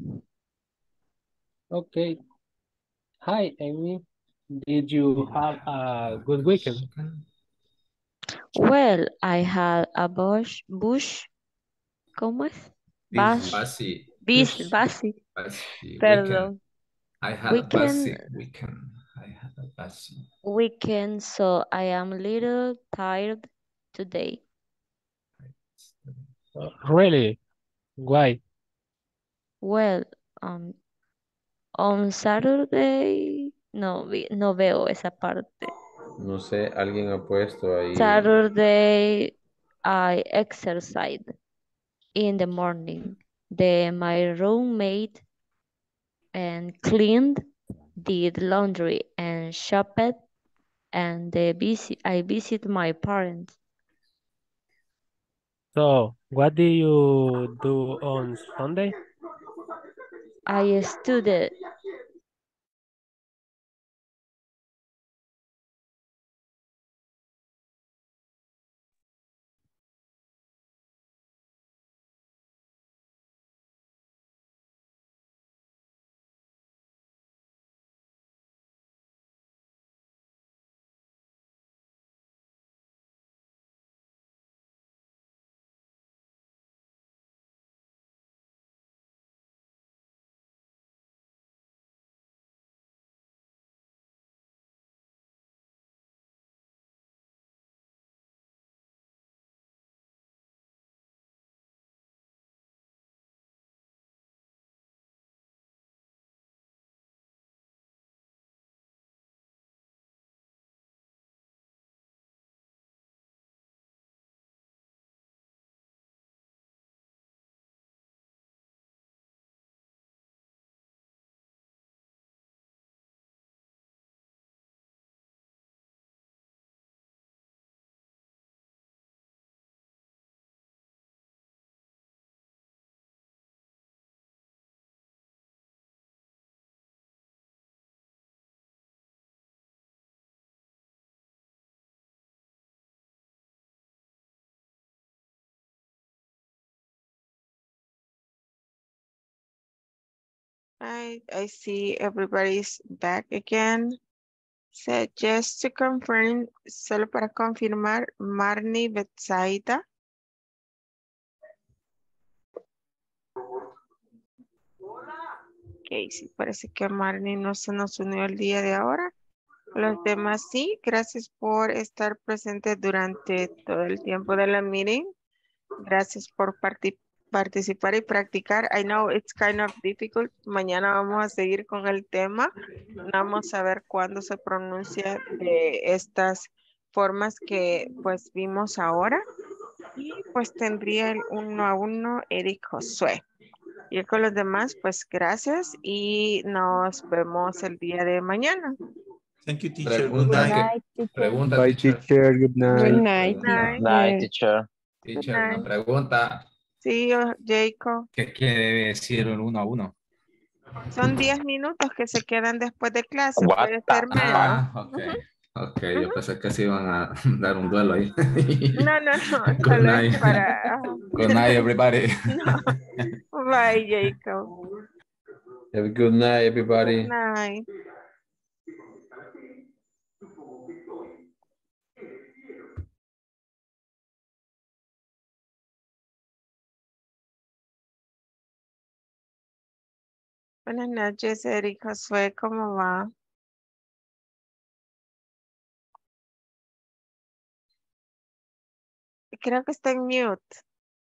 Okay. Hi, Amy. Did you have a good weekend? Well, I had a bush, bush, ¿cómo es? Bash, Busy. bis, busy, Busy weekend. perdón. I had Weekend, a busy weekend. I had a busy. weekend, so I am a little tired today. Uh, really? Why? Well, um, on Saturday, no, vi- no veo esa parte. No sé, alguien ha puesto ahí. Saturday, I exercised in the morning. Then my roommate and cleaned, did laundry and shopped and the visit, I visit my parents. So, what do you do on Sunday? I studied. I, I see everybody's back again. So just to confirm, solo para confirmar, Marnie Betsaida. Ok, sí, parece que Marnie no se nos unió el día de ahora. Los demás sí, gracias por estar presentes durante todo el tiempo de la meeting. Gracias por parti- participar y practicar. I know it's kind of difficult. Mañana vamos a seguir con el tema. Vamos a ver cuándo se pronuncia de estas formas que pues vimos ahora. Y pues tendría el uno a uno Eric Josué. Y con los demás, pues gracias y nos vemos el día de mañana. Thank you, teacher. Good Pregunta, night. que, teacher. pregunta, Bye, teacher. teacher. Good Good night. night, Pregunta, Night, teacher. teacher. teacher, night. una pregunta. Sí, yo, Jacob. ¿Qué quiere decir el uno a uno? Son diez minutos que se quedan después de clase. What Puede the ser menos. Ah, ok. Ujú, Ok, yo ujú. pensé que se iban a dar un duelo ahí. No, no, no. Good Solo es night. para... Good night, everybody. No. Bye, Jacob. Have a good night, Good everybody. night. Buenas noches, Eric Josué. ¿Cómo va? Creo que está en mute.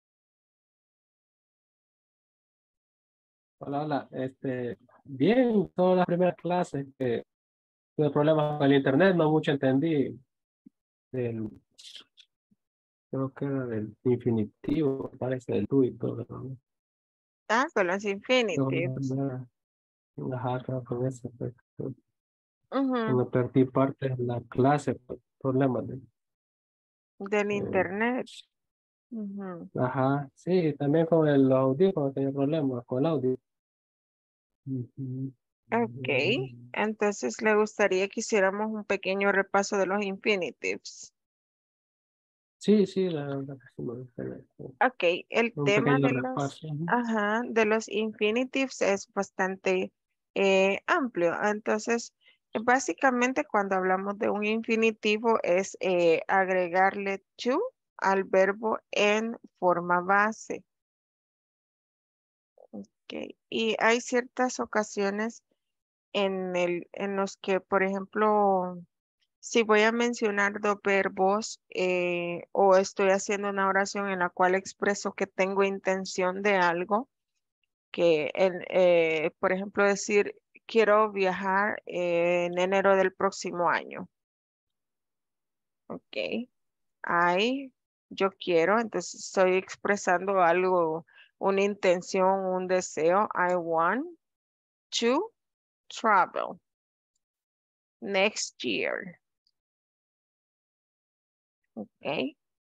Hola, hola. Este, bien, todas las primeras clases que tuve problemas con el internet, no mucho entendí del, creo que era del infinitivo, parece del tú y todo, ¿no? Ah, con los Yo, infinitives. no, no, ajá, creo que con eso, pues, Ujú, me perdí parte de la clase por problemas de, del eh, internet. Ujú. ajá, sí, también con el audífono tenía problemas con el audio. Ujú. Ok, entonces le gustaría que hiciéramos un pequeño repaso de los infinitives. Sí, sí, la verdad que sí me gustaría. Ok, el Un tema pequeño de los, repaso. Ujú. ajá, de los infinitives es bastante eh, amplio. Entonces, básicamente cuando hablamos de un infinitivo es eh, agregarle to al verbo en forma base. Ok, y hay ciertas ocasiones en el, en los que, por ejemplo, si voy a mencionar dos verbos eh, o estoy haciendo una oración en la cual expreso que tengo intención de algo, que en, eh, por ejemplo decir quiero viajar eh, en enero del próximo año. Ok, I, yo quiero, entonces estoy expresando algo, una intención, un deseo. I want to travel next year. Ok.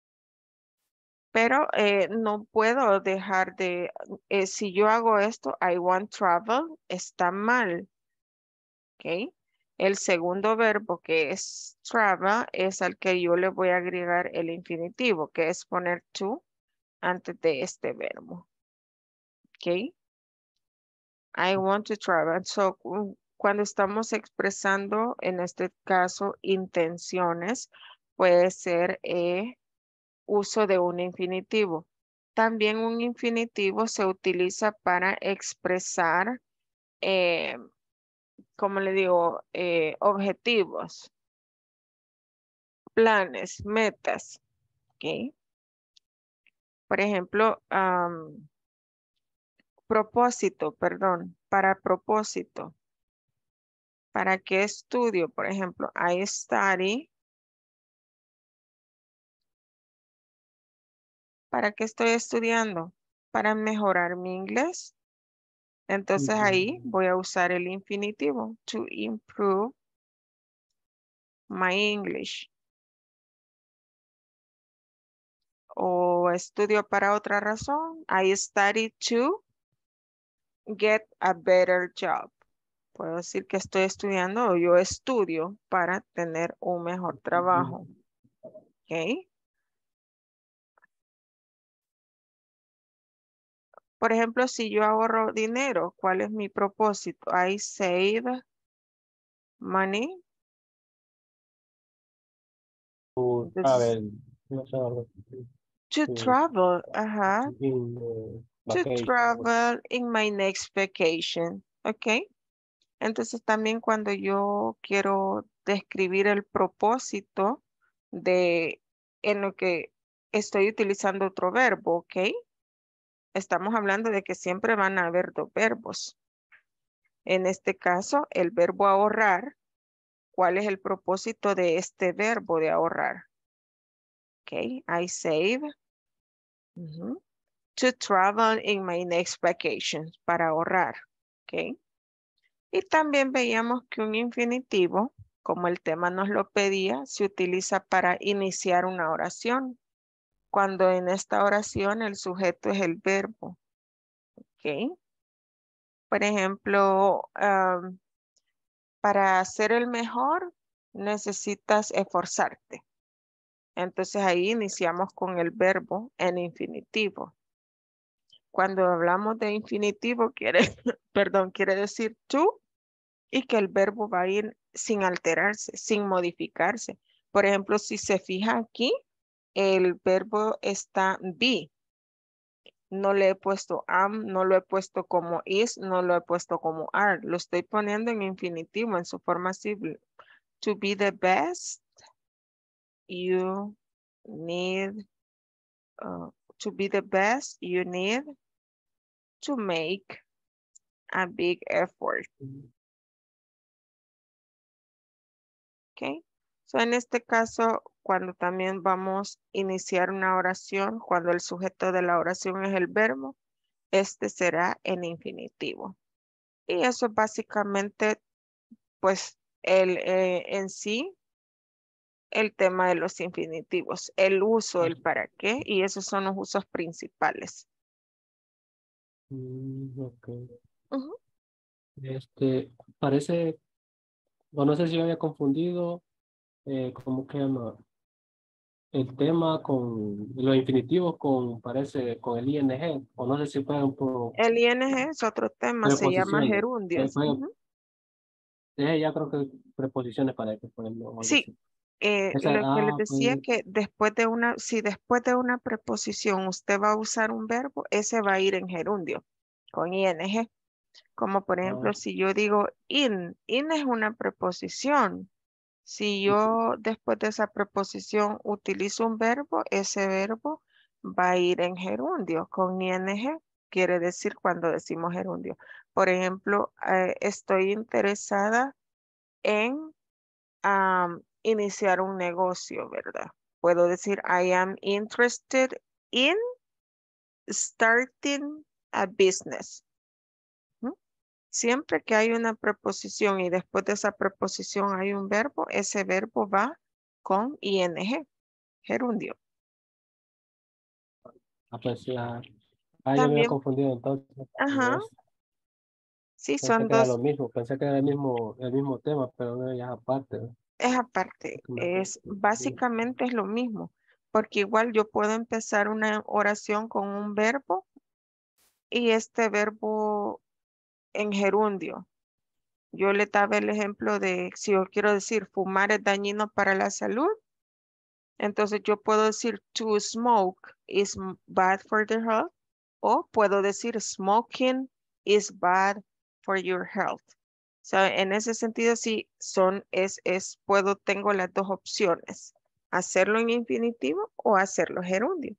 Pero eh, no puedo dejar de, eh, si yo hago esto, I want travel, está mal. Ok. El segundo verbo que es travel es al que yo le voy a agregar el infinitivo, que es poner to antes de este verbo. Ok. I want to travel. So, cu- cuando estamos expresando, en este caso, intenciones, puede ser eh, uso de un infinitivo. También un infinitivo se utiliza para expresar, eh, como le digo, eh, objetivos, planes, metas. ¿Ok? Por ejemplo, am, propósito, perdón, para propósito. ¿Para qué estudio? Por ejemplo, I study. ¿Para qué estoy estudiando? Para mejorar mi inglés. Entonces ahí voy a usar el infinitivo. To improve my English. O estudio para otra razón. I study to get a better job. Puedo decir que estoy estudiando o yo estudio para tener un mejor trabajo. ¿Ok? Por ejemplo, si yo ahorro dinero, ¿cuál es mi propósito? I save money. To Entonces, travel, no sé, algo to to- travel, ajá. in the To vacation. travel in my next vacation. ¿Ok? Entonces también cuando yo quiero describir el propósito de en lo que estoy utilizando otro verbo, ¿ok? Estamos hablando de que siempre van a haber dos verbos. En este caso, el verbo ahorrar. ¿Cuál es el propósito de este verbo de ahorrar? Ok, I save. Ujú. To travel in my next vacation. Para ahorrar. Ok. Y también veíamos que un infinitivo, como el tema nos lo pedía, se utiliza para iniciar una oración. Cuando en esta oración el sujeto es el verbo. ¿Ok? Por ejemplo, am, para ser el mejor necesitas esforzarte. Entonces ahí iniciamos con el verbo en infinitivo. Cuando hablamos de infinitivo, quiere, perdón, quiere decir tú y que el verbo va a ir sin alterarse, sin modificarse. Por ejemplo, si se fija aquí, el verbo está be. No le he puesto am, no lo he puesto como is, no lo he puesto como are. Lo estoy poniendo en infinitivo, en su forma simple. To be the best, you need, uh, to be the best, you need to make a big effort. ¿Ok? So, en este caso, cuando también vamos a iniciar una oración, cuando el sujeto de la oración es el verbo, este será en infinitivo. Y eso es básicamente, pues, el, eh, en sí, el tema de los infinitivos, el uso, el para qué, y esos son los usos principales. Mm, ok. Ujú. Este, parece, o no sé si yo había confundido, eh, ¿cómo que llama? El tema con los infinitivos con, parece, con el ing, o no sé si fue un poco El ing es otro tema, se llama preposiciones. Eh, gerundios. fue, Ujú. eh, ya creo que preposiciones para que ponerlo o algo Sí, así. eh, Esa, lo que les ah, decía pues, que después de una, si después de una preposición usted va a usar un verbo, ese va a ir en gerundio, con ing. Como por ah, ejemplo, si yo digo in, in es una preposición. Si yo después de esa preposición utilizo un verbo, ese verbo va a ir en gerundio, con ing, quiere decir cuando decimos gerundio. Por ejemplo, eh, estoy interesada en am, iniciar un negocio, ¿verdad? Puedo decir, I am interested in starting a business. ¿Mm? Siempre que hay una preposición y después de esa preposición hay un verbo, ese verbo va con ing. gerundio. Ah, pues la... Ah, yo me había También, confundido entonces. ajá, sí, Pensé son que era dos, lo mismo, pensé que era el mismo, el mismo tema, pero no, ya es aparte. ¿no? es aparte, es básicamente es lo mismo, porque igual yo puedo empezar una oración con un verbo y este verbo en gerundio. Yo le daba el ejemplo de si yo quiero decir fumar es dañino para la salud, entonces yo puedo decir to smoke is m- bad for the health o puedo decir smoking is bad for your health. So, en ese sentido sí son es es puedo tengo las dos opciones, hacerlo en infinitivo o hacerlo gerundio.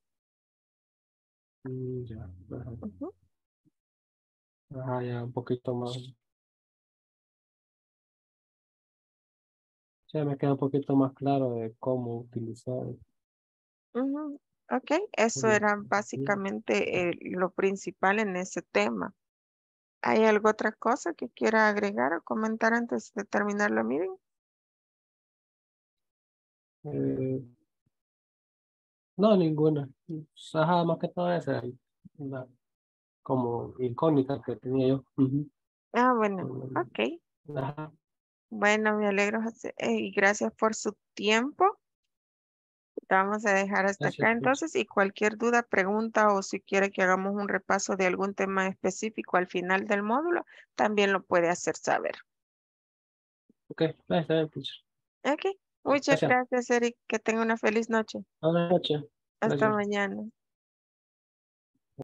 Mm, ya, ajá. Ujú. Ajá, ya un poquito más. Ya me queda un poquito más claro de cómo utilizar. Ujú. Ok, eso Ujú. era básicamente eh, lo principal en ese tema. ¿Hay alguna otra cosa que quiera agregar o comentar antes de terminar la meeting? Eh, no, ninguna. Ajá, más que todo esa, la, como incógnita que tenía yo. Ujú. Ah, bueno, Mm, ok. Ajá, Bueno, me alegro, José, eh, y gracias por su tiempo. Vamos a dejar hasta gracias, acá teacher. entonces y cualquier duda, pregunta o si quiere que hagamos un repaso de algún tema específico al final del módulo, también lo puede hacer saber. Ok, está bien, teacher. Ok, muchas Gracias. gracias, Eric. Que tenga una feliz noche. Buenas noches. Hasta Gracias. mañana.